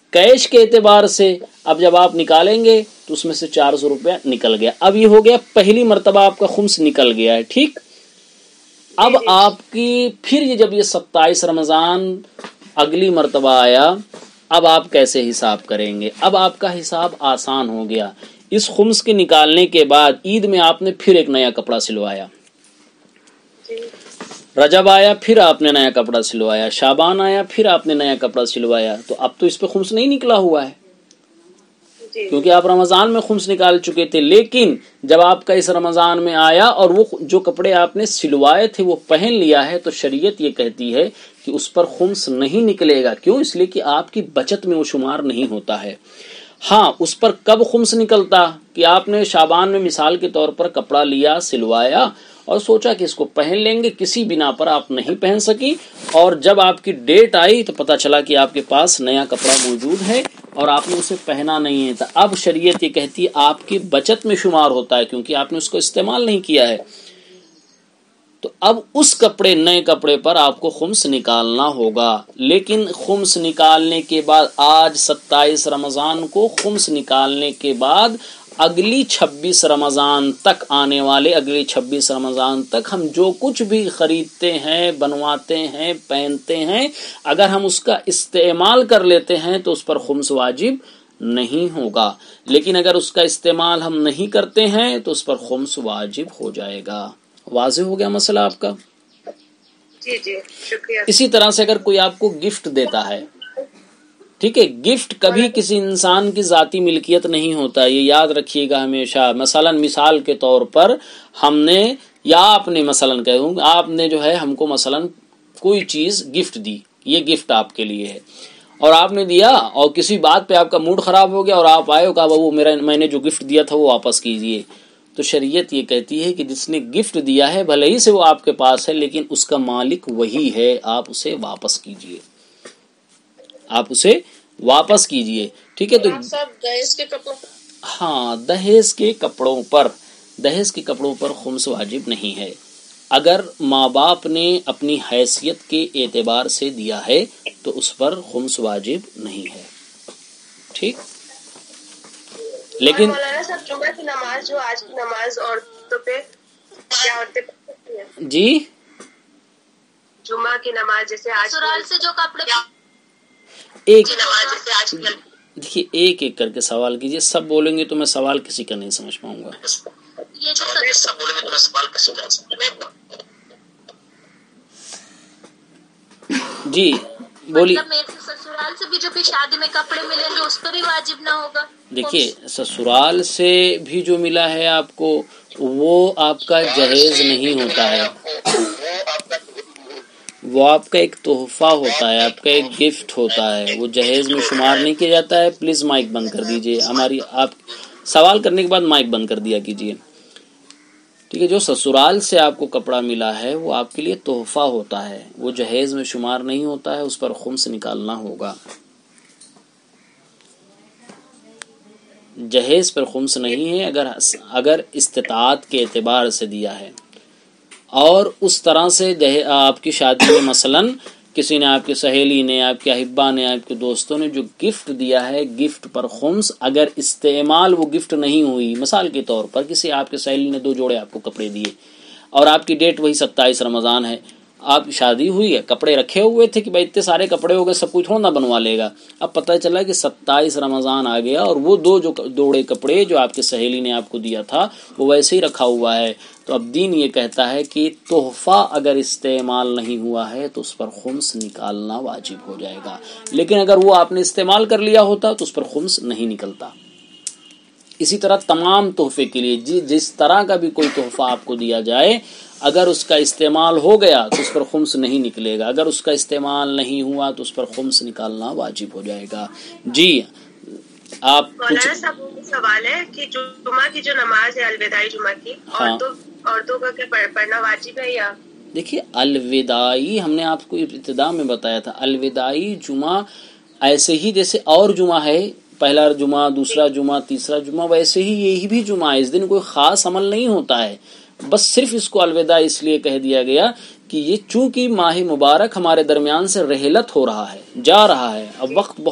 کیش کے اعتبار سے اب جب آپ نکالیں گے تو اس میں سے 400 روپیہ نکل گیا. اب یہ ہو گیا پہلی مرتبہ آپ کا خمس نکل گیا ہے. ٹھیک, اب آپ کی پھر یہ جب یہ 27 رمضان اگلی مرتبہ آیا, اب آپ کیسے حساب کریں گے؟ اب آپ کا حساب آسان ہو گیا. اس خمس کے نکالنے کے بعد عید میں آپ نے پھر ایک نیا کپڑا سلوایا, رجب آیا پھر آپ نے نیا کپڑا سلوایا, شعبان آیا پھر آپ نے نیا کپڑا سلوایا, تو اب تو اس پہ خمس نہیں نکلا ہوا ہے کیونکہ آپ رمضان میں خمس نکال چکے تھے. لیکن جب آپ کا اس رمضان میں آیا اور وہ جو کپڑے آپ نے سلوائے تھے وہ پہن لیا ہے, تو شریعت یہ کہتی ہے کہ اس پر خمس نہیں نکلے گا. کیوں؟ اس لیے کہ آپ کی بچت میں وہ شمار نہیں ہوتا ہے. ہاں, اس پر کب خمس نکلتا کہ آپ نے شعبان میں مثال کے طور پر کپڑا لیا, سلوایا اور سوچا کہ اس کو پہن لیں گے, کسی بنا پر آپ نہیں پہن سکی, اور جب آپ کی ڈیٹ آئی تو پتہ چلا کہ آپ کے پاس نیا کپڑا موجود ہے اور آپ نے اسے پہنا نہیں ہے. تو اب شریعت یہ کہتی ہے آپ کی بچت میں شمار ہوتا ہے کیونکہ آپ نے اس کو استعمال نہیں کیا ہے. تو اب اس کپڑے, نئے کپڑے پر آپ کو خمس نکالنا ہوگا. لیکن خمس نکالنے کے بعد آج 27 رمضان کو خمس نکالنے کے بعد اگلی 26 رمضان تک, آنے والے اگلی 26 رمضان تک ہم جو کچھ بھی خریدتے ہیں, بنواتے ہیں, پہنتے ہیں, اگر ہم اس کا استعمال کر لیتے ہیں تو اس پر خمس واجب نہیں ہوگا. لیکن اگر اس کا استعمال ہم نہیں کرتے ہیں تو اس پر خمس واجب ہو جائے گا. واضح ہو گیا مسئلہ آپ کا؟ جی جی, شکریہ. اسی طرح سے اگر کوئی آپ کو گفٹ دیتا ہے, ٹھیک ہے, گفٹ کبھی کسی انسان کی ذاتی ملکیت نہیں ہوتا, یہ یاد رکھیے گا ہمیشہ. مثال کے طور پر ہم نے, یا آپ نے مثلاً کہوں, آپ نے جو ہے ہم کو مثلاً کوئی چیز گفٹ دی, یہ گفٹ آپ کے لیے ہے, اور آپ نے دیا اور کسی بات پہ آپ کا موڈ خراب ہو گیا اور آپ آئے اور کہا وہ میں نے جو گفٹ دیا تھا وہ واپس کیجئے. تو شریعت یہ کہتی ہے کہ جس نے گفٹ دیا ہے بھلے ہی سے وہ آپ کے پاس ہے لیکن اس کا مالک وہی ہے, آپ اسے واپس کیجئے, آپ اسے واپس کیجئے. ٹھیک ہے, تو دہیز کے کپڑوں, ہاں, دہیز کے کپڑوں پر خمس واجب نہیں ہے. اگر ماں باپ نے اپنی حیثیت کے اعتبار سے دیا ہے تو اس پر خمس واجب نہیں ہے. ٹھیک, لیکن مولانا صاحب جمعہ کی نماز, جو آج کی نماز عورتوں پہ, کیا عورتیں پڑھتی ہیں؟ جی, جمعہ کی نماز جیسے آج سسرال سے جو کپڑے, ایک نماز جیسے آج کی, دیکھیے ایک ایک کر کے سوال کیجئے. سب بولیں گے تو میں سوال کسی کا نہیں سمجھ پاؤں گا. یہ جو سب بولیں گے تو میں سوال کسی کا نہیں. جی بولیے. مطلب میرے سسرال سے بھی جو بھی شادی میں کپڑے ملیں گے اس پہ بھی واجب نہ ہوگا؟ دیکھیے, سسرال سے بھی جو ملا ہے آپ کو وہ آپ کا جہیز نہیں ہوتا ہے, وہ آپ کا ایک تحفہ ہوتا ہے, آپ کا ایک گفٹ ہوتا ہے, وہ جہیز میں شمار نہیں کیا جاتا ہے. پلیز مائک بند کر دیجئے, آپ سوال کرنے کے بعد مائک بند کر دیا کیجئے. ٹھیک ہے, جو سسرال سے آپ کو کپڑا ملا ہے وہ آپ کے لیے تحفہ ہوتا ہے, وہ جہیز میں شمار نہیں ہوتا ہے, اس پر خمس نکالنا ہوگا. جہیز پر خمس نہیں ہے اگر استطاعت کے اعتبار سے دیا ہے. اور اس طرح سے آپ کی شادی میں مثلاً کسی نے, آپ کی سہیلی نے, آپ کے احبا نے, آپ کے دوستوں نے جو گفٹ دیا ہے, گفٹ پر خمس اگر استعمال وہ گفٹ نہیں ہوئی. مثال کے طور پر کسی آپ کے سہیلی نے 2 جوڑے آپ کو کپڑے دیے اور آپ کی ڈیٹ وہی 27 رمضان ہے, آپ کی شادی ہوئی ہے, کپڑے رکھے ہوئے تھے کہ بھائی اتنے سارے کپڑے ہو گئے, سب کچھ تھوڑا نہ بنوا لے گا. اب پتہ چلا کہ 27 رمضان آ گیا اور وہ 2 جوڑے کپڑے جو آپ کی سہیلی نے آپ کو دیا تھا وہ ویسے ہی رکھا ہوا ہے. تو اب دین یہ کہتا ہے کہ تحفہ اگر استعمال نہیں ہوا ہے تو اس پر خمس نکالنا واجب ہو جائے گا. لیکن اگر وہ آپ نے استعمال کر لیا ہوتا تو اس پر خمس نہیں نکلتا. اسی طرح تمام تحفے کے لیے جس طرح کا بھی کوئی تحفہ آپ کو دیا جائے, اگر اس کا استعمال ہو گیا تو اس پر خمس نہیں نکلے گا, اگر اس کا استعمال نہیں ہوا تو اس پر خمس نکالنا واجب ہو جائے گا. جی آپ مولانا صاحب سوال ہے کہ جمعہ کی جو نماز ہے الوداعی جمعہ کی, عورتوں کا کیا پڑھنا واجب ہے یا؟ دیکھیے, الوداعی ہم نے آپ کو ابتدا میں بتایا تھا, الوداعی جمعہ ایسے ہی جیسے اور جمعہ ہے, پہلا جمعہ, دوسرا جمعہ, تیسرا جمعہ, ویسے ہی یہی بھی جمعہ ہے. اس دن کوئی خاص عمل نہیں ہوتا ہے, بس صرف اس کو الوداع اس لیے کہہ دیا گیا کہ یہ چونکہ ماہ مبارک ہمارے درمیان سے رحلت ہو رہا ہے, جا رہا ہے, اب وقت بہت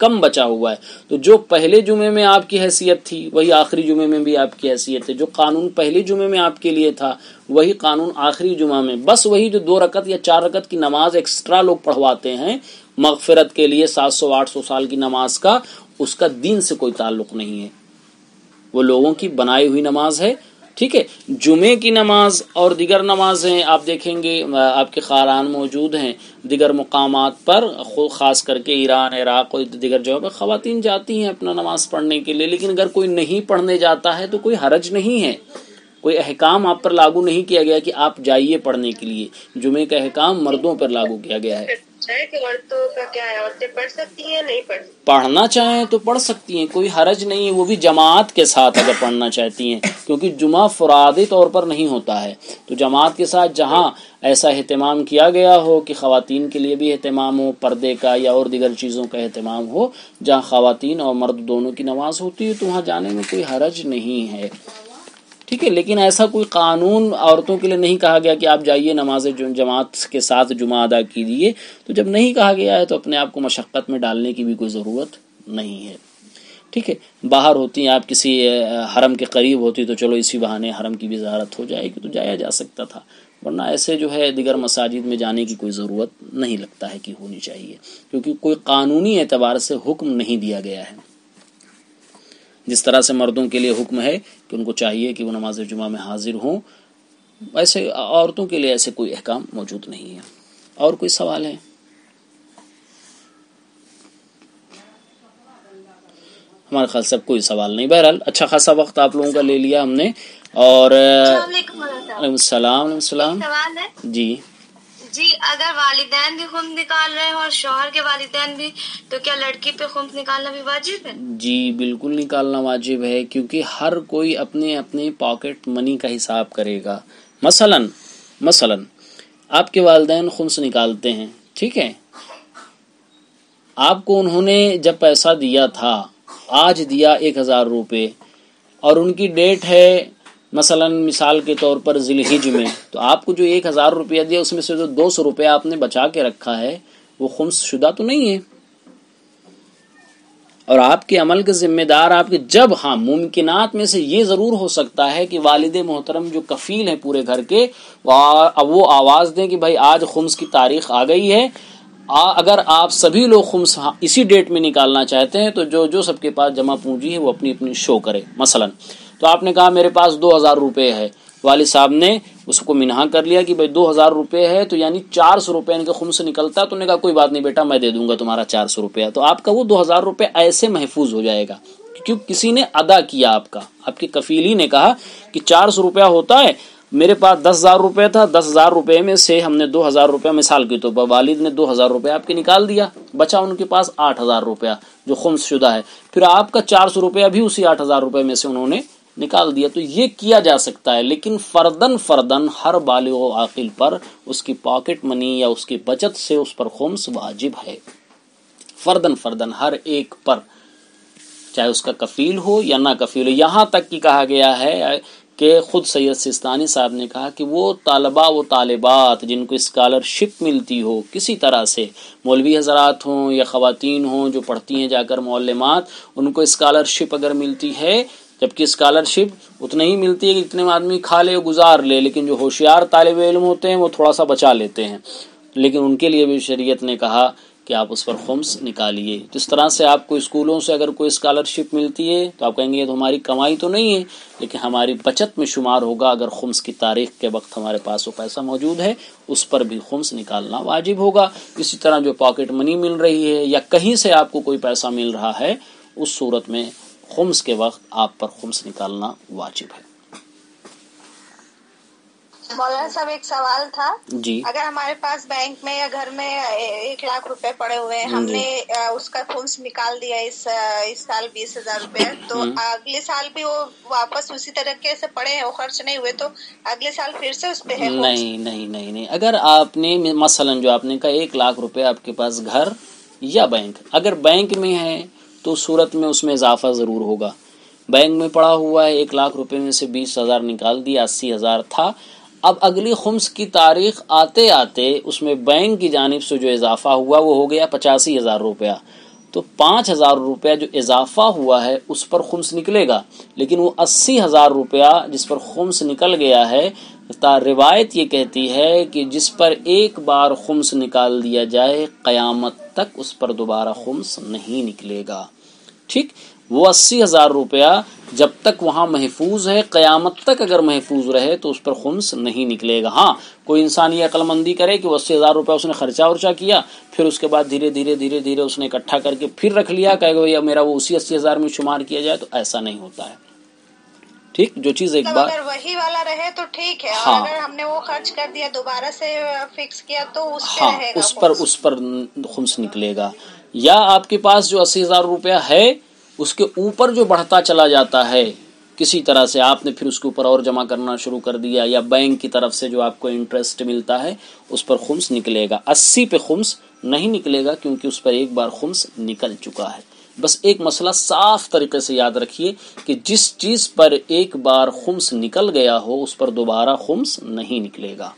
کم بچا ہوا ہے، تو جو پہلے جمعے میں آپ کی حیثیت تھی وہی آخری جمعے میں بھی آپ کی حیثیت ہے، جو قانون پہلے جمعے میں آپ کے لیے تھا وہی قانون آخری جمعہ میں، بس وہی جو 2 رکعت یا 4 رکعت کی نماز ایکسٹرا لوگ پڑھواتے ہیں مغفرت کے لیے 700-800 سال کی نماز کا، اس کا دین سے کوئی تعلق نہیں ہے، وہ لوگوں کی بنائی ہوئی نماز ہے. ٹھیک ہے، جمعے کی نماز اور دیگر نمازیں آپ دیکھیں گے آپ کے قارئان موجود ہیں دیگر مقامات پر، خاص کر کے ایران، عراق اور دیگر جگہوں پر خواتین جاتی ہیں اپنا نماز پڑھنے کے لیے، لیکن اگر کوئی نہیں پڑھنے جاتا ہے تو کوئی حرج نہیں ہے، کوئی احکام آپ پر لاگو نہیں کیا گیا کہ آپ جائیے پڑھنے کے لیے. جمعے کا احکام مردوں پر لاگو کیا گیا ہے. عورتوں کا کیا ہے، عورتیں پڑھ سکتی ہیں نہیں پڑھ سکتی؟ پڑھنا چاہیں تو پڑھ سکتی ہیں، کوئی حرج نہیں ہے، وہ بھی جماعت کے ساتھ اگر پڑھنا چاہتی ہیں، کیونکہ جمعہ فرادی طور پر نہیں ہوتا ہے، تو جماعت کے ساتھ جہاں ایسا اہتمام کیا گیا ہو کہ خواتین کے لیے بھی اہتمام ہو، پردے کا یا اور دیگر چیزوں کا اہتمام ہو، جہاں خواتین اور مرد دونوں کی نماز ہوتی ہے تو وہاں جانے میں کوئی حرج نہیں ہے. ٹھیک ہے، لیکن ایسا کوئی قانون عورتوں کے لیے نہیں کہا گیا کہ آپ جائیے نماز جماعت کے ساتھ جمعہ ادا کیجیے، تو جب نہیں کہا گیا ہے تو اپنے آپ کو مشقت میں ڈالنے کی بھی کوئی ضرورت نہیں ہے. ٹھیک ہے، باہر ہوتی ہیں آپ کسی حرم کے قریب ہوتی تو چلو اسی بہانے حرم کی بھی زیارت ہو جائے گی تو جایا جا سکتا تھا، ورنہ ایسے جو ہے دیگر مساجد میں جانے کی کوئی ضرورت نہیں لگتا ہے کہ ہونی چاہیے، کیونکہ کوئی قانونی اعتبار سے حکم نہیں دیا گیا ہے. جس طرح سے مردوں کے لیے حکم ہے کہ ان کو چاہیے کہ وہ نماز جمعہ میں حاضر ہوں، ویسے عورتوں کے لیے ایسے کوئی احکام موجود نہیں ہے. اور کوئی سوال ہے؟ ہمارے خیال سے کوئی سوال نہیں. بہرحال اچھا خاصا وقت آپ لوگوں کا لے لیا ہم نے، اور علیکم السلام. سوال ہے جی، اگر والدین بھی خمس نکال رہے ہیں اور شوہر کے والدین بھی، تو کیا لڑکی پہ خمس نکالنا بھی واجب ہے؟ جی بالکل نکالنا واجب ہے، کیونکہ ہر کوئی اپنے اپنے پاکٹ منی کا حساب کرے گا. مثلا آپ کے والدین خمس نکالتے ہیں، ٹھیک ہے، آپ کو انہوں نے جب پیسہ دیا تھا، آج دیا 1000 روپے، اور ان کی ڈیٹ ہے مثلا مثال کے طور پر ذی الحجہ میں، تو آپ کو جو 1000 روپیہ دیا اس میں سے جو 200 روپے آپ نے بچا کے رکھا ہے وہ خمس شدہ تو نہیں ہے، اور آپ کے عمل کے ذمہ دار آپ کے جب ممکنات میں سے یہ ضرور ہو سکتا ہے کہ والد محترم جو کفیل ہیں پورے گھر کے وہ آواز دیں کہ بھائی آج خمس کی تاریخ آ گئی ہے، اگر آپ سبھی لوگ خمس اسی ڈیٹ میں نکالنا چاہتے ہیں تو جو سب کے پاس جمع پونجی ہے وہ اپنی اپنی شو کرے. مثلا تو آپ نے کہا میرے پاس 2000 روپے ہے، والد صاحب نے اس کو منہا کر لیا کہ بھائی 2000 روپے ہے تو یعنی 400 روپے ان کا خمس نکلتا ہے، تو نے کہا کوئی بات نہیں بیٹا میں دے دوں گا تمہارا 400 روپیہ، تو آپ کا وہ 2000 روپے ایسے محفوظ ہو جائے گا کیونکہ کسی نے ادا کیا، آپ کے کفیلی نے کہا کہ 400 روپیہ ہوتا ہے، میرے پاس 10,000 روپے تھا، 10,000 روپے میں سے ہم نے 2,000 روپے مثال کے طور پر والد نے 2,000 روپے آپ کے نکال دیا، بچا ان کے پاس 8,000 روپیہ جو خمس شدہ ہے، پھر آپ کا 400 روپیہ بھی اسی 8,000 روپے میں سے انہوں نے نکال دیا. تو یہ کیا جا سکتا ہے، لیکن فردن ہر بالغ و عاقل پر اس کی پاکٹ منی یا اس کی بچت سے اس پر خمس واجب ہے، فردن ہر ایک پر، چاہے اس کا کفیل ہو یا نہ کفیل ہو. یہاں تک کہ کہا گیا ہے کہ خود سید سستانی صاحب نے کہا کہ وہ طالبہ و طالبات جن کو اسکالرشپ ملتی ہو کسی طرح سے، مولوی حضرات ہوں یا خواتین ہوں جو پڑھتی ہیں جا کر معلمات، ان کو اسکالرشپ اگر ملتی ہے، جبکہ اسکالرشپ اتنا ہی ملتی ہے کہ اتنے آدمی کھا لے گزار لے، لیکن جو ہوشیار طالب علم ہوتے ہیں وہ تھوڑا سا بچا لیتے ہیں، لیکن ان کے لیے بھی شریعت نے کہا کہ آپ اس پر خمس نکالیے. جس طرح سے آپ کو اسکولوں سے اگر کوئی اسکالرشپ ملتی ہے تو آپ کہیں گے یہ تو ہماری کمائی تو نہیں ہے، لیکن ہماری بچت میں شمار ہوگا، اگر خمس کی تاریخ کے وقت ہمارے پاس وہ پیسہ موجود ہے اس پر بھی خمس نکالنا واجب ہوگا. اسی طرح جو پاکٹ منی مل رہی ہے یا کہیں سے آپ کو کوئی پیسہ مل رہا ہے، اس صورت میں خمس کے وقت آپ پر خمس نکالنا واجب ہے. مولانا صاحب ایک سوال تھا، جی، اگر ہمارے پاس بینک میں یا گھر میں 1,00,000 روپے پڑے ہوئے ہیں، ہم نے اس کا خمس نکال دیا اس سال 20,000 روپے، تو اگلے سال بھی وہ واپس اسی طریقے سے پڑے ہیں، وہ خرچ نہیں ہوئے، تو اگلے سال پھر سے اس پہ ہے خمس؟ نہیں. اگر آپ نے مثلا جو آپ نے کہا 1,00,000 روپے آپ کے پاس گھر یا بینک، اگر بینک میں ہے تو صورت میں اس میں اضافہ ضرور ہوگا. بینک میں پڑا ہوا ہے 1,00,000 روپے میں سے 20,000 نکال دیا، 80,000 تھا، اب اگلی خمس کی تاریخ آتے آتے اس میں بینک کی جانب سے جو اضافہ ہوا وہ ہو گیا 85,000 روپیہ. تو 5,000 روپیہ جو اضافہ ہوا ہے اس پر خمس نکلے گا، لیکن وہ 80,000 روپیہ جس پر خمس نکل گیا ہے، روایت یہ کہتی ہے کہ جس پر ایک بار خمس نکال دیا جائے قیامت تک اس پر دوبارہ خمس نہیں نکلے گا. ٹھیک، وہ 80,000 روپیہ جب تک وہاں محفوظ ہے، قیامت تک اگر محفوظ رہے تو اس پر خمس نہیں نکلے گا. ہاں، کوئی انسان یہ عقل مندی کرے کہ وہ 80,000 روپیہ اس نے خرچہ ورچہ کیا، پھر اس کے بعد دھیرے دھیرے اس نے اکٹھا کر کے پھر رکھ لیا، کہے گا میرا وہ اسی 80,000 میں شمار کیا جائے، تو ایسا نہیں ہوتا ہے. ٹھیک، جو چیز ایک بار اگر وہی والا رہے تو ٹھیک ہے، ہاں، اور اگر ہم نے وہ خرچ کر دیا دوبارہ سے فکس کیا تو اس پہ ہاں رہے گا اس پر خمس نکلے گا. یا آپ کے پاس جو 80,000 روپیہ ہے اس کے اوپر جو بڑھتا چلا جاتا ہے کسی طرح سے، آپ نے پھر اس کے اوپر اور جمع کرنا شروع کر دیا، یا بینک کی طرف سے جو آپ کو انٹرسٹ ملتا ہے اس پر خمس نکلے گا. 80 پہ خمس نہیں نکلے گا کیونکہ اس پر ایک بار خمس نکل چکا ہے. بس ایک مسئلہ صاف طریقے سے یاد رکھیے کہ جس چیز پر ایک بار خمس نکل گیا ہو اس پر دوبارہ خمس نہیں نکلے گا.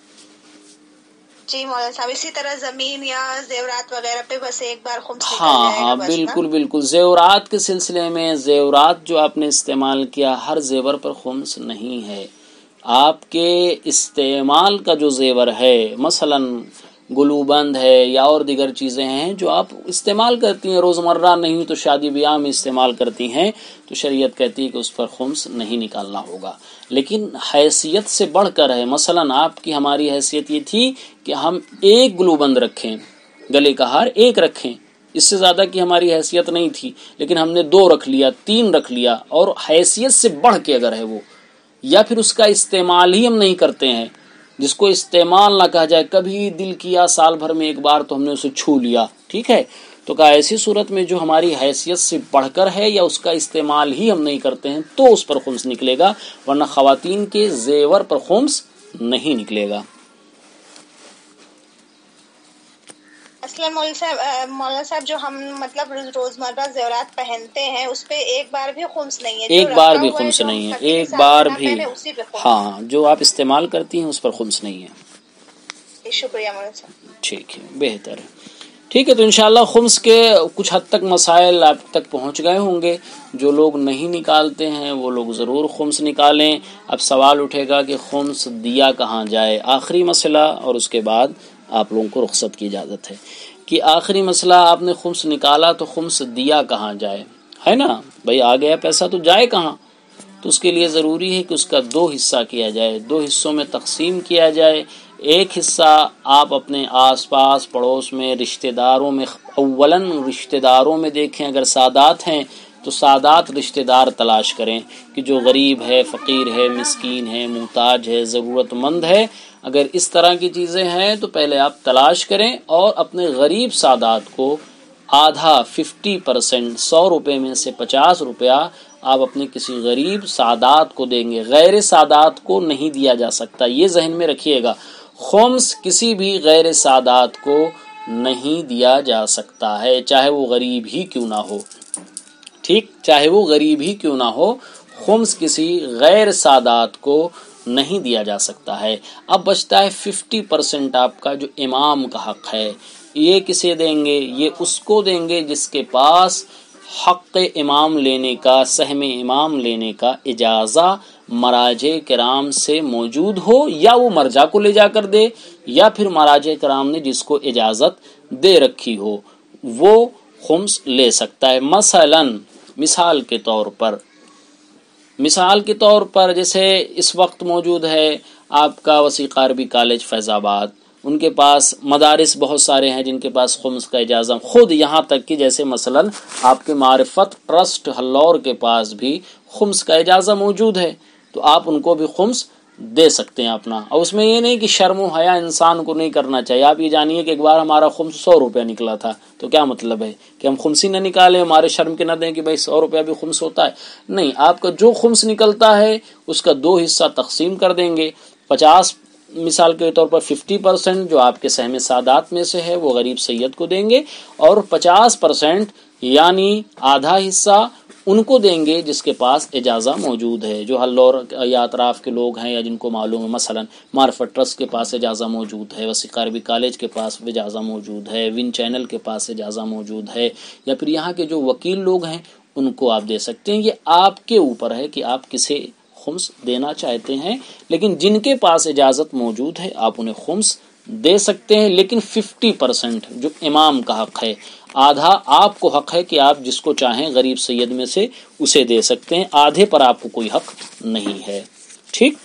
جی مولانا صاحب، اسی طرح زمین یا زیورات وغیرہ پہ بس ایک بار خمس نکل جائے گا. ہاں بالکل. زیورات کے سلسلے میں، زیورات جو آپ نے استعمال کیا، ہر زیور پر خمس نہیں ہے. آپ کے استعمال کا جو زیور ہے، مثلا گلوبند ہے یا اور دیگر چیزیں ہیں جو آپ استعمال کرتی ہیں روزمرہ، نہیں تو شادی بیاہ میں استعمال کرتی ہیں، تو شریعت کہتی ہے کہ اس پر خمس نہیں نکالنا ہوگا. لیکن حیثیت سے بڑھ کر ہے، مثلا آپ کی ہماری حیثیت یہ تھی کہ ہم ایک گلوبند رکھیں، گلے کا ہار ایک رکھیں، اس سے زیادہ کی ہماری حیثیت نہیں تھی، لیکن ہم نے 2 رکھ لیا، 3 رکھ لیا، اور حیثیت سے بڑھ کے اگر ہے وہ، یا پھر اس کا استعمال ہی ہم نہیں کرتے ہیں، جس کو استعمال نہ کہا جائے، کبھی دل کیا سال بھر میں ایک بار تو ہم نے اسے چھو لیا، ٹھیک ہے، تو کہا ایسی صورت میں جو ہماری حیثیت سے بڑھ کر ہے یا اس کا استعمال ہی ہم نہیں کرتے ہیں تو اس پر خمس نکلے گا، ورنہ خواتین کے زیور پر خمس نہیں نکلے گا. اصلا مولانا صاحب جو ہم مطلب روزمرہ زیورات پہنتے ہیں اس پہ ایک بار بھی خمس نہیں ہے، ایک بار بھی خمس نہیں ہے، ایک بار بھی، ہاں جو آپ استعمال کرتی ہیں اس پر خمس نہیں ہے. شکریہ مولانا صاحب. ٹھیک ہے، بہتر ہے. ٹھیک ہے، تو انشاءاللہ خمس کے کچھ حد تک مسائل آپ تک پہنچ گئے ہوں گے. جو لوگ نہیں نکالتے ہیں وہ لوگ ضرور خمس نکالیں. اب سوال اٹھے گا کہ خمس دیا کہاں جائے. آخری مسئلہ اور اس کے بعد آپ لوگوں کو رخصت کی اجازت ہے کہ آخری مسئلہ، آپ نے خمس نکالا تو خمس دیا کہاں جائے، ہے نا بھائی، آ گیا پیسہ تو جائے کہاں؟ تو اس کے لیے ضروری ہے کہ اس کا 2 حصہ کیا جائے، 2 حصوں میں تقسیم کیا جائے. ایک حصہ آپ اپنے آس پاس پڑوس میں رشتہ داروں میں، اولاً رشتہ داروں میں دیکھیں، اگر سادات ہیں تو سادات رشتہ دار تلاش کریں کہ جو غریب ہے، فقیر ہے، مسکین ہے، محتاج ہے، ضرورت مند ہے. اگر اس طرح کی چیزیں ہیں تو پہلے آپ تلاش کریں اور اپنے غریب سادات کو آدھا 50%، 100 روپے میں سے 50 روپیہ آپ اپنے کسی غریب سادات کو دیں گے. غیر سادات کو نہیں دیا جا سکتا، یہ ذہن میں رکھیے گا. خمس کسی بھی غیر سادات کو نہیں دیا جا سکتا ہے، چاہے وہ غریب ہی کیوں نہ ہو. ٹھیک، چاہے وہ غریب ہی کیوں نہ ہو، خمس کسی غیر سادات کو نہیں دیا جا سکتا ہے. اب بچتا ہے 50% آپ کا جو امام کا حق ہے. یہ کسے دیں گے؟ یہ اس کو دیں گے جس کے پاس حق امام لینے کا، سہم امام لینے کا اجازہ مراجع کرام سے موجود ہو، یا وہ مرجع کو لے جا کر دے، یا پھر مراجع کرام نے جس کو اجازت دے رکھی ہو وہ خمس لے سکتا ہے. مثال کے طور پر جیسے اس وقت موجود ہے آپ کا وسیق عربی کالج فیض آباد، ان کے پاس مدارس بہت سارے ہیں جن کے پاس خمس کا اجازہ، خود یہاں تک کہ جیسے مثلا آپ کے معرفت ٹرسٹ ہلور کے پاس بھی خمس کا اجازہ موجود ہے، تو آپ ان کو بھی خمس دے سکتے ہیں اپنا. اور اس میں یہ نہیں کہ شرم و حیا انسان کو نہیں کرنا چاہیے. آپ یہ جانیے کہ ایک بار ہمارا خمس 100 روپیہ نکلا تھا، تو کیا مطلب ہے کہ ہم خمسی نہ نکالیں، ہمارے شرم کے نہ دیں کہ بھائی 100 روپیہ بھی خمس ہوتا ہے؟ نہیں، آپ کا جو خمس نکلتا ہے اس کا 2 حصہ تقسیم کر دیں گے. 50 مثال کے طور پر 50% جو آپ کے سہم سادات میں سے ہے وہ غریب سید کو دیں گے، اور 50% यानी आधा हिस्सा उनको देंगे जिसके पास इजाज़ा मौजूद है, जो हल्लौर या अतराफ़ के लोग हैं या जिनको मालूम है, मसलन मार्फत ट्रस्ट के पास इजाज़ा मौजूद है, वसीक़ा अरबी कॉलेज के पास इजाज़ा मौजूद है, विन चैनल के पास इजाज़ा मौजूद है, या फिर यहाँ के जो वकील लोग हैं उनको आप दे सकते हैं। ये आपके ऊपर है कि आप किसे खुम्स देना चाहते हैं, लेकिन जिनके पास इजाज़त मौजूद है आप उन्हें खुम्स दे सकते हैं, लेकिन 50% जो इमाम का हक़ है, आधा आपको हक़ है कि आप जिसको चाहें गरीब सैयद में से उसे दे सकते हैं, आधे पर आपको कोई हक़ नहीं है। ठीक,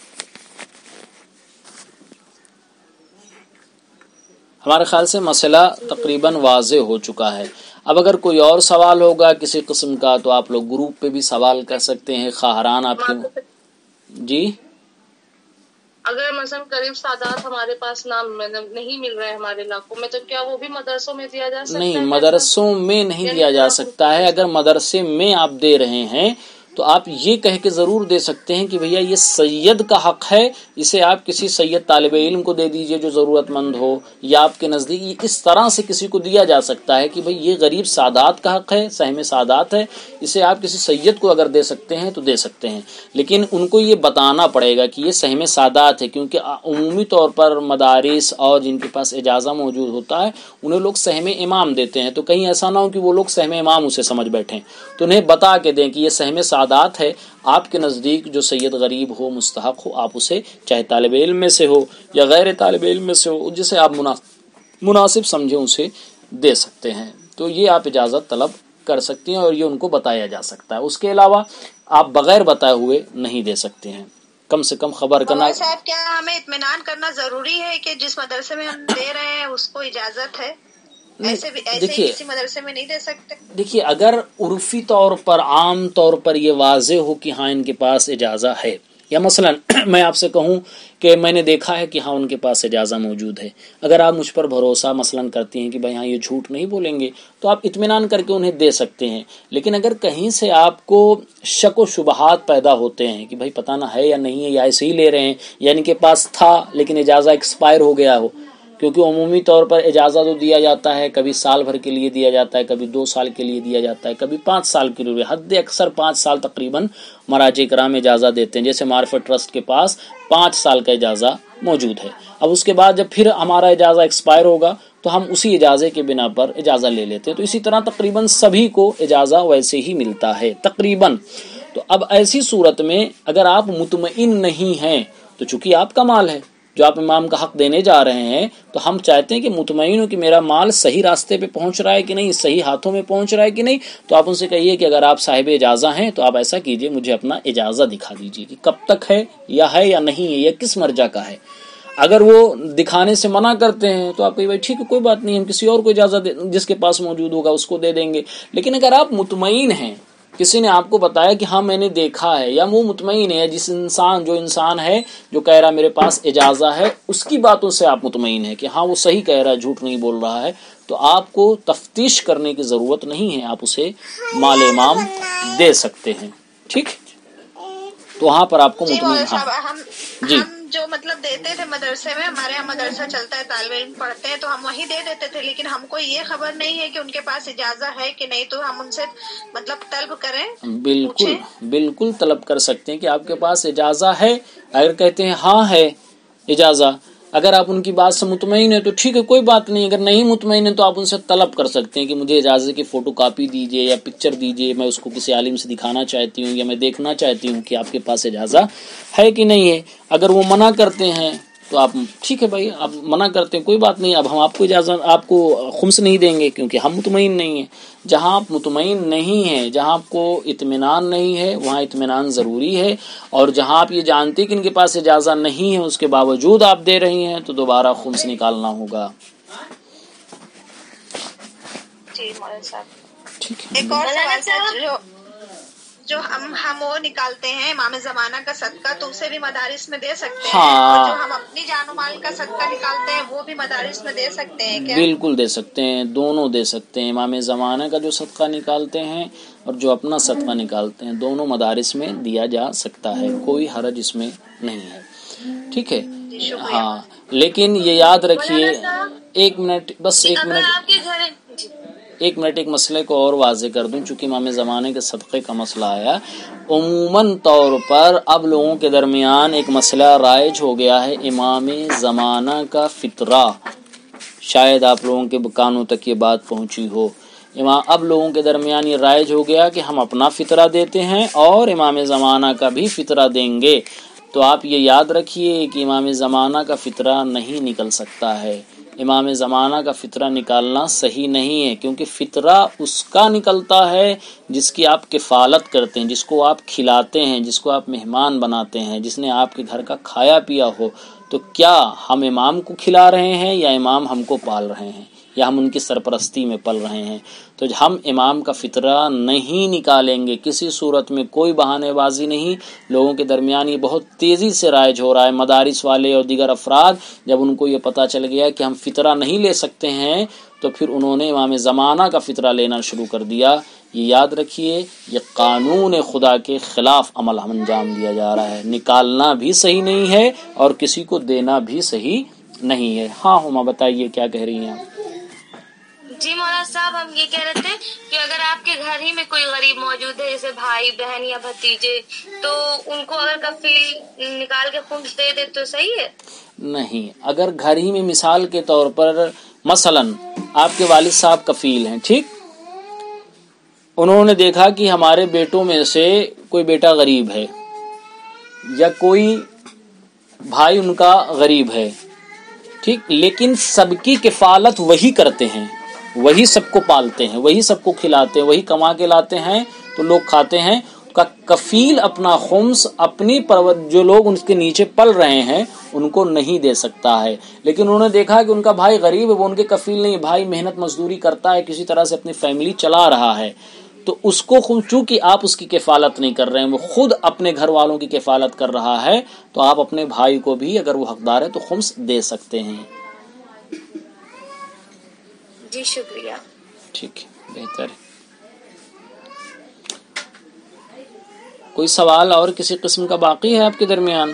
हमारे ख्याल से मसला तकरीबन वाज़े हो चुका है। अब अगर कोई और सवाल होगा किसी किस्म का तो आप लोग ग्रुप पे भी सवाल कर सकते हैं। खाहरान आपके जी, अगर मसलन करीब सादात हमारे पास नहीं मिल रहा है हमारे इलाकों में, तो क्या वो भी मदरसों में दिया जा सकता है? नहीं, मदरसों में नहीं दिया जा सकता है। अगर मदरसे में आप दे रहे हैं तो आप ये कह के ज़रूर दे सकते हैं कि भैया ये सैयद का हक़ है, इसे आप किसी सैयद तालिब इल्म को दे दीजिए जो ज़रूरतमंद हो, या आपके नज़दीक इस तरह से किसी को दिया जा सकता है कि भाई ये गरीब सादात का हक़ है, सहम सादात है, इसे आप किसी सैयद को अगर दे सकते हैं तो दे सकते हैं। लेकिन उनको ये बताना पड़ेगा कि ये सहम सादात है, क्योंकि उमूमी तौर पर मदारिस और जिनके पास इजाज़ा मौजूद होता है उन्हें लोग सहम इमाम देते हैं, तो कहीं ऐसा ना हो कि वो लोग सहम इमाम उसे समझ बैठें, तो उन्हें बता के दें कि ये सहम सादात है। आपके नज़दीक जो सैयद गरीब हो, मुस्तहक हो, आप उसे चाहे तालिब इल्म में से हो या गैर तालिब इल्म में से हो, जिसे आप मुनासिब समझें उसे दे सकते हैं। तो ये आप इजाज़त तलब कर सकती हैं और ये उनको बताया जा सकता है। उसके अलावा आप बगैर बताए हुए नहीं दे सकते हैं, कम से कम खबर करना। साहब, क्या हमें इत्मीनान करना ज़रूरी है कि जिस मदरसे में हम दे रहे हैं उसको इजाज़त है? ऐसे किसी मदरसे में नहीं दे सकते? देखिए, अगर उर्फी तौर पर आम तौर पर ये वाज़े हो कि हाँ इनके पास इजाज़ा है, या मसलन मैं आपसे कहूँ कि मैंने देखा है कि हाँ उनके पास इजाज़ा मौजूद है, अगर आप मुझ पर भरोसा मसलन करती हैं कि भाई हाँ ये झूठ नहीं बोलेंगे, तो आप इत्मीनान करके उन्हें दे सकते हैं। लेकिन अगर कहीं से आपको शक व शुबहात पैदा होते हैं कि भाई पता ना है या नहीं है, या ऐसे ही ले रहे हैं, या इनके पास था लेकिन इजाज़ा एक्सपायर हो गया हो, क्योंकि उमूमी तौर पर इजाज़ा तो दिया जाता है, कभी साल भर के लिए दिया जाता है, कभी 2 साल के लिए दिया जाता है, कभी 5 साल के लिए, हद अक्सर 5 साल तकरीबन मराजे कराम इजाज़ा देते हैं। जैसे मार्फत ट्रस्ट के पास 5 साल का इजाज़ा मौजूद है। अब उसके बाद जब फिर हमारा इजाज़ा एक्सपायर होगा तो हम उसी इजाज़े के बिना पर इजाज़ा ले लेते हैं। तो इसी तरह तकरीबन सभी को इजाज़ा वैसे ही मिलता है तकरीबन। तो अब ऐसी सूरत में अगर आप मुतमईन नहीं हैं, तो चूंकि आपका माल है जो आप इमाम का हक देने जा रहे हैं, तो हम चाहते हैं कि मुतमईन हो कि मेरा माल सही रास्ते पे पहुंच रहा है कि नहीं, सही हाथों में पहुंच रहा है कि नहीं। तो आप उनसे कहिए कि अगर आप साहिब इजाज़ा हैं तो आप ऐसा कीजिए, मुझे अपना इजाज़ा दिखा दीजिए कि कब तक है या नहीं है, या किस मर्जा का है। अगर वो दिखाने से मना करते हैं तो आप कहिए भाई ठीक है, कोई बात नहीं, हम किसी और को इजाज़त जिसके पास मौजूद होगा उसको दे देंगे। लेकिन अगर आप मुतमईन हैं, किसी ने आपको बताया कि हाँ मैंने देखा है, या वो मुतमईन है, जो इंसान है जो कह रहा मेरे पास इजाज़ा है, उसकी बातों से आप मुतमईन है कि हाँ वो सही कह रहा है, झूठ नहीं बोल रहा है, तो आपको तफ्तीश करने की ज़रूरत नहीं है, आप उसे माल इमाम दे सकते हैं। ठीक, तो वहाँ पर आपको मुतमईन। हाँ जी, जो मतलब देते थे मदरसे में, हमारे यहाँ मदरसा चलता है, तालिब इल्म पढ़ते हैं, तो हम वहीं दे देते थे, लेकिन हमको ये खबर नहीं है कि उनके पास इजाज़ा है कि नहीं, तो हम उनसे मतलब तलब करें? बिल्कुल तलब कर सकते हैं कि आपके पास इजाज़ा है। अगर कहते हैं हाँ है इजाज़ा, अगर आप उनकी बात से मुतमईन है तो ठीक है, कोई बात नहीं। अगर नहीं मुतमईन है तो आप उनसे तलब कर सकते हैं कि मुझे इजाज़े की फ़ोटो कापी दीजिए या पिक्चर दीजिए, मैं उसको किसी आलिम से दिखाना चाहती हूँ या मैं देखना चाहती हूँ कि आपके पास इजाज़ा है कि नहीं है। अगर वो मना करते हैं तो आप ठीक है भाई, आप मना करते हैं, कोई बात नहीं, अब हम आपको इजाज़त, आपको खुम्स नहीं देंगे क्योंकि हम मुतमईन नहीं हैं। जहाँ आप मुतमईन नहीं हैं, जहाँ आपको इत्मीनान नहीं है, वहाँ इत्मीनान ज़रूरी है। और जहाँ आप ये जानते हैं कि इनके पास इजाज़ा नहीं है, उसके बावजूद आप दे रही हैं, तो दोबारा खुम्स निकालना होगा। ठीक है। एक और सवाल जो हम वो निकालते हैं इमाम ज़माना का सदका, तो उसे भी मदारिस में दे सकते हैं? और जो हम अपनी जानो माल का सदका निकालते हैं वो भी मदारिस में दे सकते हैं क्या? बिल्कुल दे सकते हैं, दोनों दे सकते हैं। इमाम ज़माना का जो सदका निकालते हैं और जो अपना सदका निकालते हैं, दोनों मदारिस में दिया जा सकता है, कोई हरज इसमें नहीं है। ठीक है, हाँ, लेकिन ये याद रखिए, एक मिनट, बस एक मिनट, ایک منٹ ایک مسئلے کو اور واضح کر دوں، چونکہ امام زمانے کے صدقے کا مسئلہ آیا. عموماً طور پر اب لوگوں کے درمیان ایک مسئلہ رائج ہو گیا ہے، امام زمانہ کا فطرہ. شاید آپ لوگوں کے کانوں تک یہ بات پہنچی ہو. اب لوگوں کے درمیان یہ رائج ہو گیا کہ ہم اپنا فطرہ دیتے ہیں اور امام زمانہ کا بھی فطرہ دیں گے. تو آپ یہ یاد رکھیے کہ امام زمانہ کا فطرہ نہیں نکل سکتا ہے. امام زمانہ کا فطرہ نکالنا صحیح نہیں ہے، کیونکہ فطرہ اس کا نکلتا ہے جس کی آپ کفالت کرتے ہیں، جس کو آپ کھلاتے ہیں، جس کو آپ مہمان بناتے ہیں، جس نے آپ کے گھر کا کھایا پیا ہو. تو کیا ہم امام کو کھلا رہے ہیں یا امام ہم کو پال رہے ہیں، یا ہم ان کی سرپرستی میں پل رہے ہیں؟ تو ہم امام کا فطرہ نہیں نکالیں گے کسی صورت میں، کوئی بہانے بازی نہیں. لوگوں کے درمیان یہ بہت تیزی سے رائج ہو رہا ہے. مدارس والے اور دیگر افراد جب ان کو یہ پتہ چل گیا کہ ہم فطرہ نہیں لے سکتے ہیں تو پھر انہوں نے امام زمانہ کا فطرہ لینا شروع کر دیا. یہ یاد رکھیے، یہ قانون خدا کے خلاف عمل انجام دیا جا رہا ہے. نکالنا بھی صحیح نہیں ہے اور کسی کو دینا بھی صحیح نہیں ہے. ہاں ہما بتائیے کیا کہہ رہی ہیں آپ؟ جی مولانا صاحب، ہم یہ کہہ رہے تھے کہ اگر آپ کے گھر ہی میں کوئی غریب موجود ہے، جیسے بھائی بہن یا بھتیجے، تو ان کو اگر کفیل نکال کے خمس دے دے تو صحیح ہے؟ نہیں، اگر گھر ہی میں مثال کے طور پر مثلا آپ کے والد صاحب کفیل ہیں، ٹھیک، انہوں نے دیکھا کہ ہمارے بیٹوں میں سے کوئی بیٹا غریب ہے یا کوئی بھائی ان کا غریب ہے، ٹھیک، لیکن سب کی کفالت وہی کرتے ہیں، وہی سب کو پالتے ہیں، وہی سب کو کھلاتے ہیں، وہی کما کے لاتے ہیں تو لوگ کھاتے ہیں. کا کفیل اپنا خمس اپنی جو لوگ ان کے نیچے پل رہے ہیں ان کو نہیں دے سکتا ہے. لیکن انہوں نے دیکھا کہ ان کا بھائی غریب ہے، وہ ان کے کفیل نہیں، بھائی محنت مزدوری کرتا ہے، کسی طرح سے اپنی فیملی چلا رہا ہے، تو اس کو چونکہ آپ اس کی کفالت نہیں کر رہے ہیں، وہ خود اپنے گھر والوں کی کفالت کر رہا ہے، تو آپ اپنے بھائی کو بھی اگر وہ حقدار ہے تو خمس دے سکتے ہیں. جی شکریہ. ٹھیک ہے، بہتر ہے. کوئی سوال اور کسی قسم کا باقی ہے آپ کے درمیان؟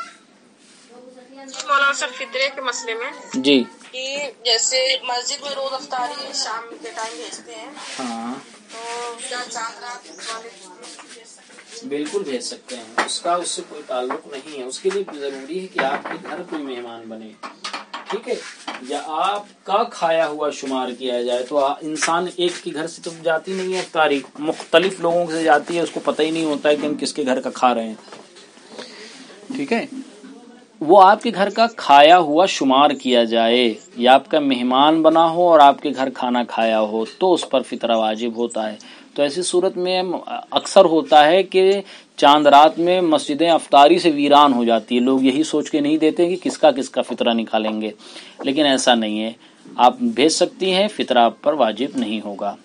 مولانا صاحب فطرے کے مسئلے میں جی، کہ جیسے مسجد میں روز افطاری شام کے ٹائم بھیجتے ہیں، ہاں تو کیا چاند رات والے بالکل بھیج سکتے ہیں، اس کا اس سے کوئی تعلق نہیں ہے. اس کے لیے ضروری ہے کہ آپ کے گھر کوئی مہمان بنے، ٹھیک ہے، یا آپ کا کھایا ہوا شمار کیا جائے. تو انسان ایک کے گھر سے تو جاتی نہیں ہے افطاری، مختلف لوگوں سے جاتی ہے، اس کو پتہ ہی نہیں ہوتا ہے کہ ہم کس کے گھر کا کھا رہے ہیں، ٹھیک ہے. وہ آپ کے گھر کا کھایا ہوا شمار کیا جائے، یا آپ کا مہمان بنا ہو اور آپ کے گھر کھانا کھایا ہو تو اس پر فطرہ واجب ہوتا ہے. تو ایسی صورت میں اکثر ہوتا ہے کہ چاند رات میں مسجدیں افطاری سے ویران ہو جاتی ہے، لوگ یہی سوچ کے نہیں دیتے کہ کس کا فطرہ نکالیں گے، لیکن ایسا نہیں ہے. آپ بھیج سکتی ہیں، فطرہ آپ پر واجب نہیں ہوگا.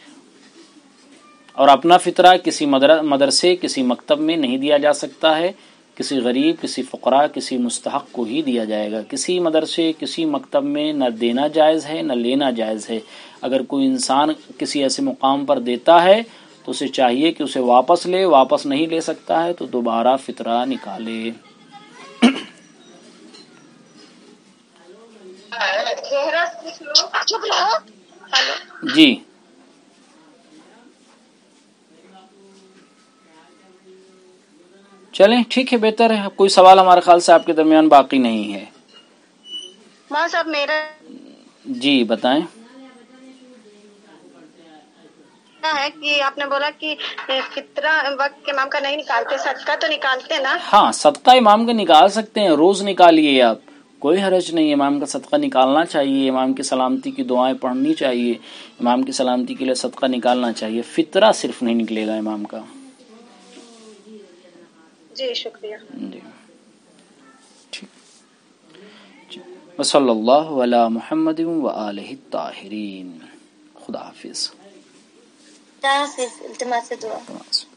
اور اپنا فطرہ کسی مدرسے کسی مکتب میں نہیں دیا جا سکتا ہے، کسی غریب، کسی فقراء، کسی مستحق کو ہی دیا جائے گا. کسی مدرسے کسی مکتب میں نہ دینا جائز ہے نہ لینا جائز ہے. اگر کوئی انسان کسی ایسے مقام پر دیتا ہے تو اسے چاہیے کہ اسے واپس لے، واپس نہیں لے سکتا ہے تو دوبارہ فطرہ نکالے. جی چلیں، ٹھیک ہے، بہتر ہے. کوئی سوال ہمارے خیال سے آپ کے درمیان باقی نہیں ہے. ماں صاحب میرا جی بتائیں. ہے کہ آپ نے بولا کہ فطرہ وقت امام کا نہیں نکالتے، صدقہ تو نکالتے نا؟ ہاں، صدقہ امام کا نکال سکتے ہیں، روز نکالیے آپ، کوئی حرج نہیں. امام کا صدقہ نکالنا چاہیے، امام کی سلامتی کی دعائیں پڑھنی چاہیے، امام کی سلامتی کے لیے صدقہ نکالنا چاہیے. فطرہ صرف نہیں نکلے گا امام کا. جی شکریہ. جی ٹھیک. وصلی اللہ علی محمد وآلہ الطاہرین. خدا حافظ. التماس دعا.